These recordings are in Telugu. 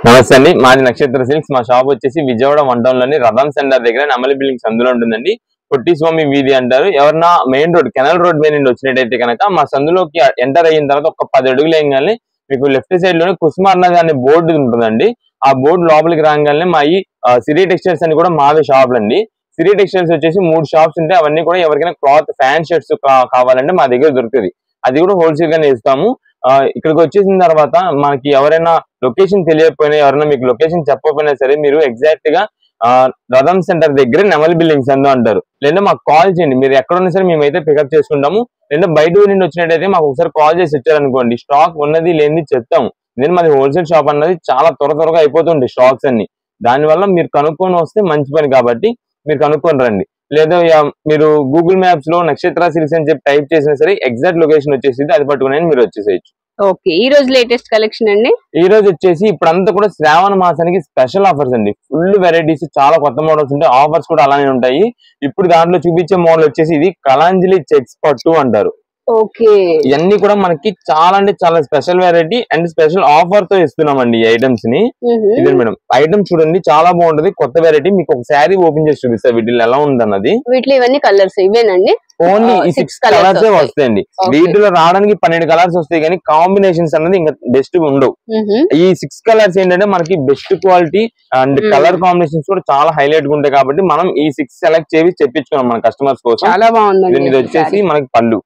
నమస్తే అండి, మాది నక్షత్ర సిల్క్స్. మా షాప్ వచ్చేసి విజయవాడ వన్ టౌన్ లోని రథం సెంటర్ దగ్గర నెమలి బిల్డింగ్స్ అందులో ఉంటుందండి. పొట్టి స్వామి వీధి అంటారు. ఎవరన్నా మెయిన్ రోడ్ కెనాల్ రోడ్ మీద నుండి వచ్చినట్టయితే కనుక మా సందులోకి ఎంటర్ అయిన తర్వాత ఒక 10 అడుగులు వేయగానే మీకు లెఫ్ట్ సైడ్ లోనే కుసుమ అనే బోర్డు ఉంటుందండి. ఆ బోర్డు లోపలికి రాగానే మా ఈ సిరి టెక్స్టైల్స్ అని కూడా మావే షాపులు అండి. సిరి టెక్స్టైల్స్ వచ్చేసి 3 షాప్స్ ఉంటాయి. అవన్నీ కూడా ఎవరికైనా క్లాత్ ఫ్యాన్ షర్ట్స్ కావాలంటే మా దగ్గర దొరుకుతుంది. అది కూడా హోల్సేల్ గానే ఇస్తాము. ఇక్కడికి వచ్చేసిన తర్వాత మనకి ఎవరైనా లొకేషన్ తెలియకపోయినా, ఎవరైనా మీకు లొకేషన్ చెప్పకపోయినా సరే మీరు ఎగ్జాక్ట్ గా రథం సెంటర్ దగ్గర నెమలి బిల్డింగ్స్ అంటారు. లేదా మాకు కాల్ చేయండి. మీరు ఎక్కడున్నా సరే మేమైతే పికప్ చేసుకుంటాము. లేదా బయట నుండి వచ్చినట్టయితే మాకు ఒకసారి కాల్ చేసి వచ్చారనుకోండి, స్టాక్ ఉన్నది లేనిది చెప్తాము. నేను మాది హోల్సేల్ షాప్ అన్నది చాలా త్వరగా అయిపోతుంటాయి స్టాక్స్ అన్ని. దానివల్ల మీరు కనుక్కొని వస్తే మంచి పని కాబట్టి మీరు కనుక్కొని రండి. లేదా మీరు గూగుల్ మ్యాప్స్ లో నక్షత్ర సిల్క్స్ అని చెప్పి టైప్ చేసినా సరే ఎగ్జాక్ట్ లొకేషన్ వచ్చేసింది, అది పట్టుకుని మీరు వచ్చేసేయచ్చు. ఓకే, ఈ రోజు లేటెస్ట్ కలెక్షన్ అండి. ఈ రోజు వచ్చేసి ఇప్పుడంతా కూడా శ్రావణ మాసానికి స్పెషల్ ఆఫర్స్ అండి. ఫుల్ వెరైటీస్, చాలా కొత్త మోడల్స్ ఉంటాయి. ఆఫర్స్ కూడా అలానే ఉంటాయి. ఇప్పుడు దాంట్లో చూపించే మోడల్ వచ్చేసి ఇది కలాంజలి చెక్స్ పట్టు అంటారు. ఓకే, ఇవన్నీ కూడా మనకి చాలా అంటే చాలా special variety and special offer తో ఇస్తున్నామండి ఈ ఐటమ్స్ ని. ఇదే మేడం ఐటమ్ చూడండి, చాలా బాగుంటది. కొత్త వెరైటీ. మీకు ఒక శారీ ఓపెన్ చేసి చూపిస్తా వీటిలో ఎలా ఉందన్నది. వీటిలో ఇవన్నీ కలర్స్ ఇవేనండి. ఓన్లీ ఈ 6 కలర్స్ వస్తాయండి. వీటిలో రావడానికి 12 కలర్స్ వస్తాయి, కానీ కాంబినేషన్స్ అన్నది ఇంకా బెస్ట్ ఉండవు. ఈ 6 కలర్స్ ఏంటంటే మనకి best quality and colour combinations కూడా చాలా హైలైట్ గా ఉంటాయి. కాబట్టి మనం ఈ 6 సెలెక్ట్ చేసి తెప్పించుకున్నాం మన కస్టమర్స్ కోసం. చాలా బాగుంది. ఇది వచ్చేసి మనకి పళ్ళు.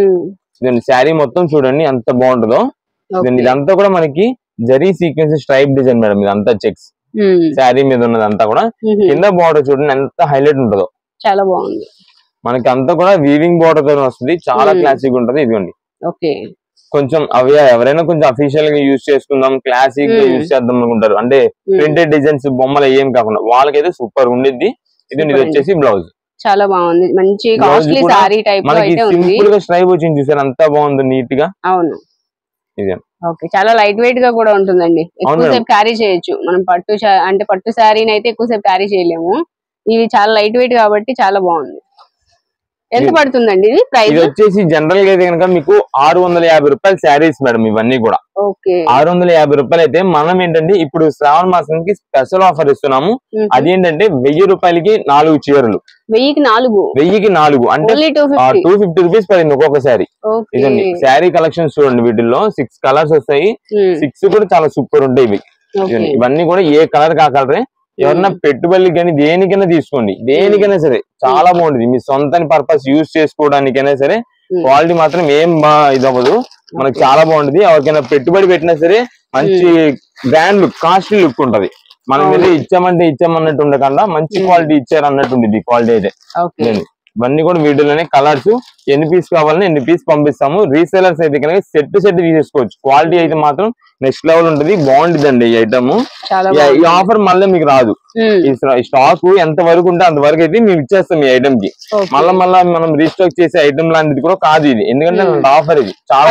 శారీ మొత్తం చూడండి ఎంత బాగుంటుందో. ఇదంతా కూడా మనకి zari sequence stripe design madam. ఇదంతా చెక్స్ శారీ మీద ఉన్నదంతా కూడా. కింద బార్డర్ చూడండి ఎంత హైలైట్ ఉంటుందో. చాలా బాగుంది. మనకి అంతా కూడా వీవింగ్ బార్డర్ తో వస్తుంది. చాలా క్లాసిక్ ఉంటది. ఇదిగోండి కొంచెం అవి ఎవరైనా కొంచెం అఫీషియల్ గా యూజ్ చేసుకుందాం, క్లాసిక్ గా యూజ్ చేద్దాం అనుకుంటారు, అంటే ప్రింటెడ్ డిజైన్స్ బొమ్మలు ఏం కాకుండా, వాళ్ళకైతే సూపర్ ఉండిద్ది. ఇది వచ్చేసి బ్లౌజ్. చాలా బాగుంది. మంచి కాస్ట్లీ సారీ టైప్ లో అయితే ఉంది. సింపుల్ గా స్ట్రైప్ వచ్చింది చూసారు, అంతా బాగుంది నీట్ గా. అవును, ఇదే. ఓకే, చాలా లైట్ వెయిట్ గా కూడా ఉంటుందండి. ఎక్కువసేపు క్యారీ చేయొచ్చు. మనం పట్టు శారీని అయితే ఎక్కువసేపు క్యారీ చేయలేము. ఇవి చాలా లైట్ వెయిట్ కాబట్టి చాలా బాగుంది. ఎంత పడుతుందండి ఇది ప్రైస్? ఇది వచ్చేసి జనరల్ గా అయితే కనుక మీకు 650 రూపాయలు శారీస్ మేడం. ఇవన్నీ కూడా 650 రూపాయలు అయితే మనం ఏంటంటే ఇప్పుడు శ్రావణ మాసానికి స్పెషల్ ఆఫర్ ఇస్తున్నాము. అదేంటంటే 1000 రూపాయలకి 4 చీరలు. 1000కి 4 అంటే 250 రూపీస్ పడింది ఒక్కొక్క శారీ. ఇదండి శారీ కలెక్షన్స్ చూడండి. వీటిల్లో 6 కలర్స్ వస్తాయి. 6 కూడా చాలా సూపర్ ఉంటాయి ఇవి. ఇవన్నీ కూడా ఏ కలర్ కాకలరే. ఎవరన్నా పెట్టుబడి కానీ దేనికైనా తీసుకోండి, దేనికైనా సరే చాలా బాగుంటుంది. మీ సొంత పర్పస్ యూజ్ చేసుకోవడానికైనా సరే క్వాలిటీ మాత్రం ఏం ఇది అవ్వదు. మనకు చాలా బాగుంటుంది. ఎవరికైనా పెట్టుబడి పెట్టినా సరే మంచి బ్రాండ్ లుక్, కాస్ట్లీ లుక్ ఉంటది. మనం మీద ఇచ్చామన్నట్టు ఉండకుండా మంచి క్వాలిటీ ఇచ్చారు అన్నట్టు ఉంటుంది క్వాలిటీ అయితే. ఇవన్నీ కూడా వీటిలోనే కలర్స్. ఎన్ని పీస్ కావాలని ఎన్ని పీస్ పంపిస్తాము. రీసేలర్స్ అయితే కనుక సెట్ తీసేసుకోవచ్చు. క్వాలిటీ అయితే మాత్రం నెక్స్ట్ లెవెల్ ఉంటుంది. బాగుంటుందండి ఈ ఐటమ్. ఈ ఆఫర్ మళ్ళీ మీకు రాదు. ఈ స్టాక్ ఎంత వరకు ఉంటే అంతవరకు అయితే మేము ఇచ్చేస్తాం ఈ ఐటమ్ కి. మళ్ళీ మనం రీస్టాక్ చేసే ఐటమ్ లాంటిది కూడా కాదు ఇది. ఎందుకంటే ఆఫర్ ఇది చాలా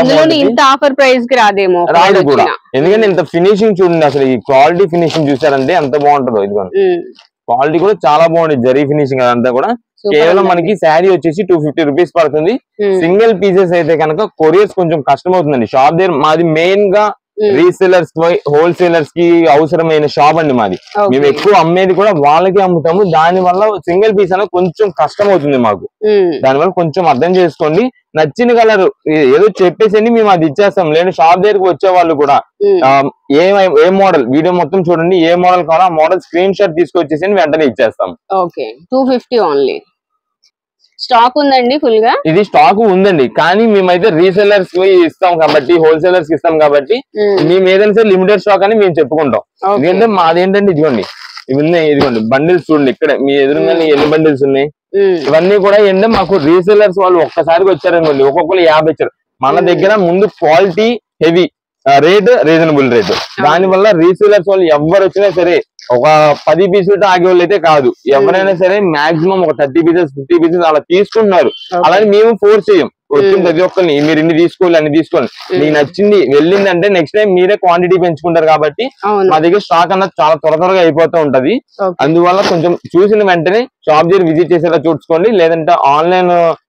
రాదు కూడా. ఎందుకంటే ఇంత ఫినిషింగ్ చూడండి, అసలు ఈ క్వాలిటీ ఫినిషింగ్ చూసారంటే ఎంత బాగుంటుందో. ఇది క్వాలిటీ కూడా చాలా బాగుంది. జరీ ఫినిషింగ్ అదంతా కూడా. కేవలం మనకి శారీ వచ్చేసి 250 రూపీస్ పడుతుంది. సింగిల్ పీసెస్ అయితే కనుక కొరియర్స్ కొంచెం కష్టం అవుతుందండి. షాప్ దగ్గర మాది మెయిన్ గా రీసేలర్స్ హోల్సేలర్స్ కి అవసరమైన షాప్ అండి మాది. మేము ఎక్కువ అమ్మేది కూడా వాళ్ళకి అమ్ముతాము. దాని వల్ల సింగిల్ పీస్ అనేది కొంచెం కష్టం అవుతుంది మాకు. దానివల్ల కొంచెం అర్థం చేసుకోండి. నచ్చిన కలర్ ఏదో చెప్పేసి మేము అది ఇచ్చేస్తాం. లేదా షాప్ దగ్గరకు వచ్చే వాళ్ళు కూడా ఏ మోడల్ వీడియో మొత్తం చూడండి, ఏ మోడల్ కావాలో ఆ మోడల్ స్క్రీన్ షాట్ తీసుకొచ్చేసి వెంటనే ఇచ్చేస్తాం. 250 ఓన్లీ. స్టాక్ ఉందండి ఫుల్ గా? ఇది స్టాక్ ఉందండి, కానీ మేమైతే రీసెలర్స్ కి ఇస్తాం కాబట్టి, హోల్సేలర్స్ కి ఇస్తాం కాబట్టి మేము ఏదైనా సరే లిమిటెడ్ స్టాక్ అని మేము చెప్పుకుంటాం. ఎందుకంటే మాదేంటంటే ఇదిగోండి ఇదిగోండి బండిల్స్ చూడండి. ఇక్కడ మీ ఎదురుగానే ఎన్ని బండిల్స్ ఉన్నాయి. ఇవన్నీ కూడా ఏంటంటే మాకు రీసెలర్స్ వాళ్ళు ఒక్కసారిగా వచ్చారనుకోండి, ఒక్కొక్కరు 50 ఇచ్చారు. మన దగ్గర ముందు quality heavy, rate reasonable rate. దాని వల్ల రీసేలర్స్ వాళ్ళు ఎవరు వచ్చినా సరే ఒక 10 పీసులతో ఆగే వాళ్ళు అయితే కాదు. ఎవరైనా సరే మాక్సిమం ఒక 30 పీసెస్ 50 పీసెస్ అలా తీసుకుంటున్నారు. అలాగే మేము ఫోర్స్ చేయం. వచ్చిన ప్రతి ఒక్కరిని మీరు ఇన్ని తీసుకోవాలి అన్ని తీసుకోవాలి, మీకు నచ్చింది వెళ్ళిందంటే నెక్స్ట్ టైం మీరే క్వాంటిటీ పెంచుకుంటారు. కాబట్టి మా దగ్గర స్టాక్ అన్నది చాలా త్వరగా అయిపోతూ ఉంటది. అందువల్ల కొంచెం చూసిన వెంటనే షాప్ దగ్గర విజిట్ చేసేలా చూసుకోండి. లేదంటే ఆన్లైన్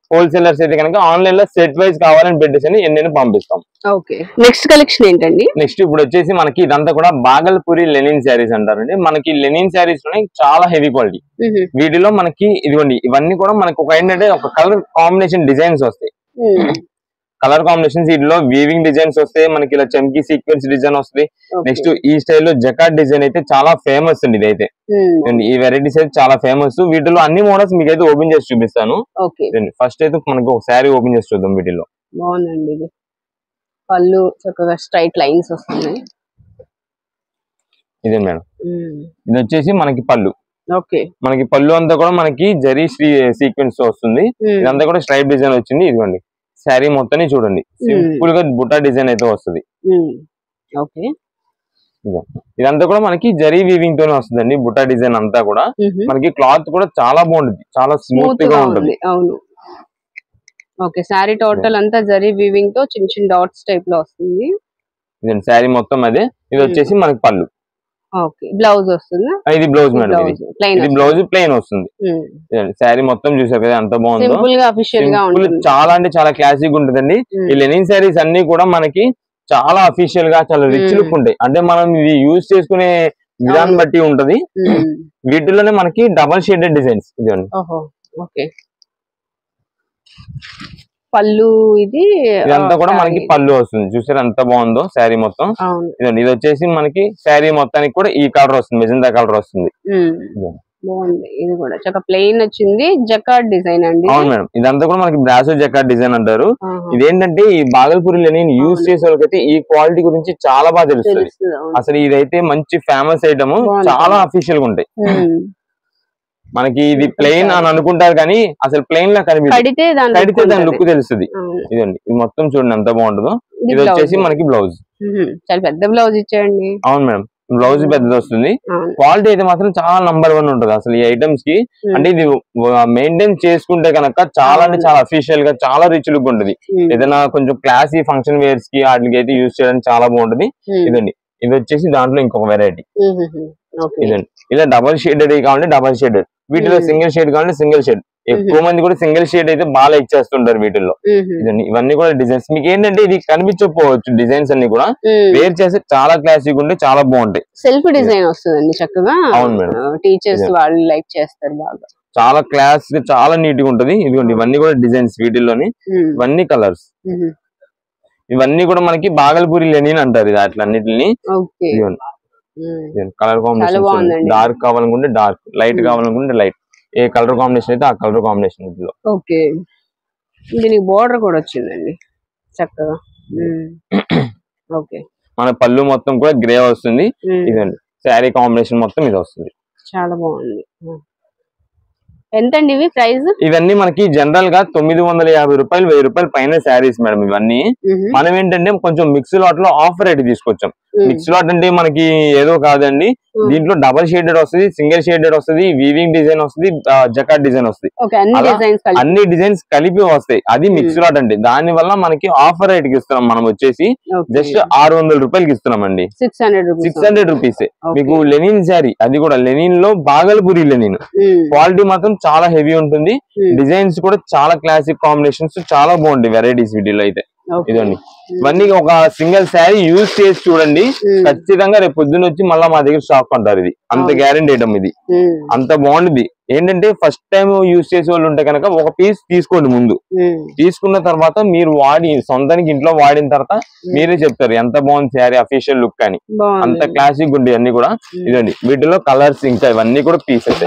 హోల్సేలర్స్ అయితే కనుక ఆన్లైన్ లో సెట్ వైజ్ కావాలని పెట్టేసి ఎన్నైనా పంపిస్తాం. ఓకే, నెక్స్ట్ కలెక్షన్ ఏంటండి? నెక్స్ట్ ఇప్పుడు వచ్చేసి మనకి ఇదంతా కూడా బాగల్పూరి లెనిన్ శారీస్ అంటారండి. మనకి లెనిన్ శారీస్ లోనే చాలా హెవీ క్వాలిటీ. వీటిలో మనకి ఇదిగోండి ఇవన్నీ కూడా మనకి ఒక ఏంటంటే ఒక కలర్ కాంబినేషన్ డిజైన్స్ వస్తాయి. కలర్ కాంబినేషన్స్ వీటిలో వీవింగ్ డిజైన్స్ వస్తాయి, మనకి ఇలా చమ్కీ సీక్వెన్స్ డిజైన్ వస్తుంది. నెక్స్ట్ ఈ స్టైల్లో జకార్డ్ డిజైన్ అయితే చాలా ఫేమస్ అండి. ఇదైతే ఈ వెరైటీస్ అయితే చాలా ఫేమస్. వీటిలో అన్ని మోడల్స్ మీకు అయితే ఓపెన్ చేసి చూపిస్తాను. ఫస్ట్ అయితే మనకి ఒక శారీ ఓపెన్ చేసి చూద్దాం. వీటిలో బాగుందండి, ఇది పళ్ళు చక్కగా స్ట్రైట్ లైన్స్ వస్తున్నాయి. ఇదే మేడం, ఇది వచ్చేసి మనకి పళ్ళు. ఓకే, మనకి పళ్ళు అంతా కూడా మనకి జరీ సీక్వెన్స్ వస్తుంది. ఇదంతా కూడా స్ట్రైట్ డిజైన్ వచ్చింది. ఇదిగోండి శారీ మొత్తాన్ని చూడండి, సింపుల్ గా బుట్టా డిజైన్ అయితే వస్తుంది. ఇదంతా కూడా మనకి జరీ వీవింగ్ తోనే వస్తుందండి. బుట్టా డిజైన్ అంతా కూడా మనకి క్లాత్ కూడా చాలా బాగుంటుంది, చాలా స్మూత్ గా ఉంటుంది. అవును, ఓకే. శారీ టోటల్ అంతా జరీ వీవింగ్ తో చిన్న చిన్న డాట్స్ టైప్ లో వస్తుంది. ఇదండి శారీ మొత్తం అదే. ఇది వచ్చేసి మనకి పళ్ళు. ఓకే, బ్లౌజ్ వస్తుంది. ఇది బ్లౌజ్ మేడం, ఇది బ్లౌజ్ ప్లెయిన్ వస్తుంది. శారీ మొత్తం చూసారు కదా ఎంత బాగుందో, సింపుల్ గా అఫీషియల్ గా ఉంటుంది. చాలా అంటే చాలా క్లాసిక్ ఉంటుందండి. ఈ లెనిన్ శారీస్ అన్ని కూడా మనకి చాలా అఫీషియల్ గా చాలా రిచ్ లుక్ ఉంటాయి. అంటే మనం ఇది యూజ్ చేసుకునే విధానం బట్టి ఉంటది. వీటిలోనే మనకి డబల్ షేడెడ్ డిజైన్స్. ఇదండి పళ్ళు, ఇదంతా కూడా మనకి పళ్ళు వస్తుంది. చూసారు ఎంత బాగుందో శారీ మొత్తం. ఇదండి ఇది వచ్చేసి మనకి శారీ మొత్తానికి కూడా ఈ కలర్ వస్తుంది, మెజెంటా కలర్ వస్తుంది. బాగుంది, ఇది కూడా చాలా ప్లెయిన్ వచ్చింది. జకార్డ్ డిజైన్ అండి. అవును మేడం, ఇదంతా కూడా మనకి బ్రాసో జకార్డ్ డిజైన్ అంటారు. ఇదేంటంటే ఈ బాగల్పూరి లెనిన్ యూజ్ చేసే వాళ్ళకైతే ఈ క్వాలిటీ గురించి చాలా బాగా తెలుస్తుంది. అసలు ఇదైతే మంచి ఫేమస్ ఐటమ్, చాలా అఫీషియల్ గా ఉంటాయి. మనకి ఇది ప్లెయిన్ అని అనుకుంటారు కానీ అసలు ప్లెయిన్ లా కడితే దాని లుక్ తెలుస్తుంది. ఇదండి ఇది మొత్తం చూడండి ఎంత బాగుంటుందో. ఇది వచ్చేసి మనకి బ్లౌజ్, చాలా పెద్ద బ్లౌజ్ ఇచ్చాయండి. అవును మేడం, బ్లౌజ్ పెద్దది వస్తుంది. క్వాలిటీ అయితే మాత్రం చాలా నంబర్ 1 ఉంటుంది అసలు ఈ ఐటమ్స్ కి. అంటే ఇది మెయింటైన్ చేసుకుంటే కనుక చాలా అంటే చాలా అఫీషియల్ గా చాలా రిచ్ లుక్ ఉంటుంది. ఏదైనా కొంచెం క్లాసీ ఫంక్షన్ వేర్స్ కి వాటికి అయితే యూజ్ చేయడానికి చాలా బాగుంటుంది. ఇదండి ఇది వచ్చేసి దాంట్లో ఇంకొక వెరైటీ. ఇదండి ఇలా డబల్ షేడెడ్ కావాలంటే డబల్ షేడెడ్, వీటిలో సింగిల్ షేడ్ కావాలంటే సింగిల్ షేడ్. ఎక్కువ మంది కూడా సింగిల్ షేడ్ అయితే బాగా ఇచ్చేస్తుంటారు వీటిల్లో. ఇవన్నీ కూడా డిజైన్స్ మీకు ఏంటంటే ఇది కనిపించకపోవచ్చు, డిజైన్స్ అన్ని కూడా వేర్ చేస్తే చాలా క్లాసిక్ ఉంటే చాలా బాగుంటాయి. సెల్ఫ్ డిజైన్ వస్తుందండి చక్కగా. అవును మేడం, టీచర్స్ వాళ్ళు లైక్ చేస్తారు బాగా. చాలా క్లాస్ గా చాలా నీట్ గా ఉంటది. ఇదిగోండి ఇవన్నీ కూడా డిజైన్స్ వీటిల్లోని, ఇవన్నీ కలర్స్. ఇవన్నీ కూడా మనకి బాగల్పూరి లెనిన్ అంటారు ఇది అట్లన్నిటిని. కలర్ కాంబినేషన్ డార్క్ కావాలనుకుంటే డార్క్, లైట్ కావాలనుకుంటే లైట్, ఏ కలర్ కాంబినేషన్ అయితే ఆ కలర్ కాంబినేషన్ ఇందులో. ఓకే, దీనికి బోర్డర్ కూడా వచ్చిందండి చక్కగా. ఓకే, మన పళ్ళు మొత్తం కూడా గ్రే వస్తుంది. ఇదండి శారీ కాంబినేషన్ మొత్తం ఇది వస్తుంది. చాలా బాగుంది. ఎంతండి ఇవి ప్రైస్? ఇవన్నీ మనకి జనరల్ గా 950 రూపాయలు 1000 రూపాయల పైన శారీస్ మేడం ఇవన్నీ. మనం ఏంటంటే కొంచెం మిక్స్ లాట్ లో ఆఫర్ రేట్ తీసుకొచ్చాం. మిక్స్ లాట్ అంటే మనకి ఏదో కాదండి, దీంట్లో డబల్ షేడెడ్ వస్తుంది, సింగిల్ షేడెడ్ వస్తుంది, వీవింగ్ డిజైన్ వస్తుంది, జకార్డ్ డిజైన్ వస్తుంది. అన్ని డిజైన్స్ కలిపి వస్తాయి. అది మిక్స్ లాట్ అండి. దాని వల్ల మనకి ఆఫర్ రేట్ కి ఇస్తున్నాం. మనం వచ్చేసి జస్ట్ 600 రూపాయలకి ఇస్తున్నామండి. 600 రూపీస్ మీకు లెనిన్ శారీ, అది కూడా లెనిన్ లో బాగల్పూరి లెనిన్. క్వాలిటీ మాత్రం చాలా హెవీ ఉంటుంది. డిజైన్స్ కూడా చాలా క్లాసిక్ కాంబినేషన్స్, చాలా బాగుంటాయి వెరైటీస్ వీటిలో అయితే. ఇదండి ఇవన్నీ ఒక సింగిల్ శారీ యూజ్ చేసి చూడండి, ఖచ్చితంగా రేపు పొద్దున్న వచ్చి మళ్ళీ మా దగ్గర స్టాక్ అంటారు. ఇది అంత గ్యారెంటీ ఐటమ్, ఇది అంత బాగుంటుంది. ఏంటంటే ఫస్ట్ టైం యూజ్ చేసే వాళ్ళు ఉంటే కనుక ఒక పీస్ తీసుకోండి ముందు. తీసుకున్న తర్వాత మీరు వాడి సొంతానికి ఇంట్లో వాడిన తర్వాత మీరే చెప్తారు ఎంత బాగుంది శారీ, అఫీషియల్ లుక్ అని. అంత క్లాసిక్ ఉంటాయి అన్ని కూడా. ఇదండి వీటిలో కలర్స్ ఇంకా ఇవన్నీ కూడా పీసెస్.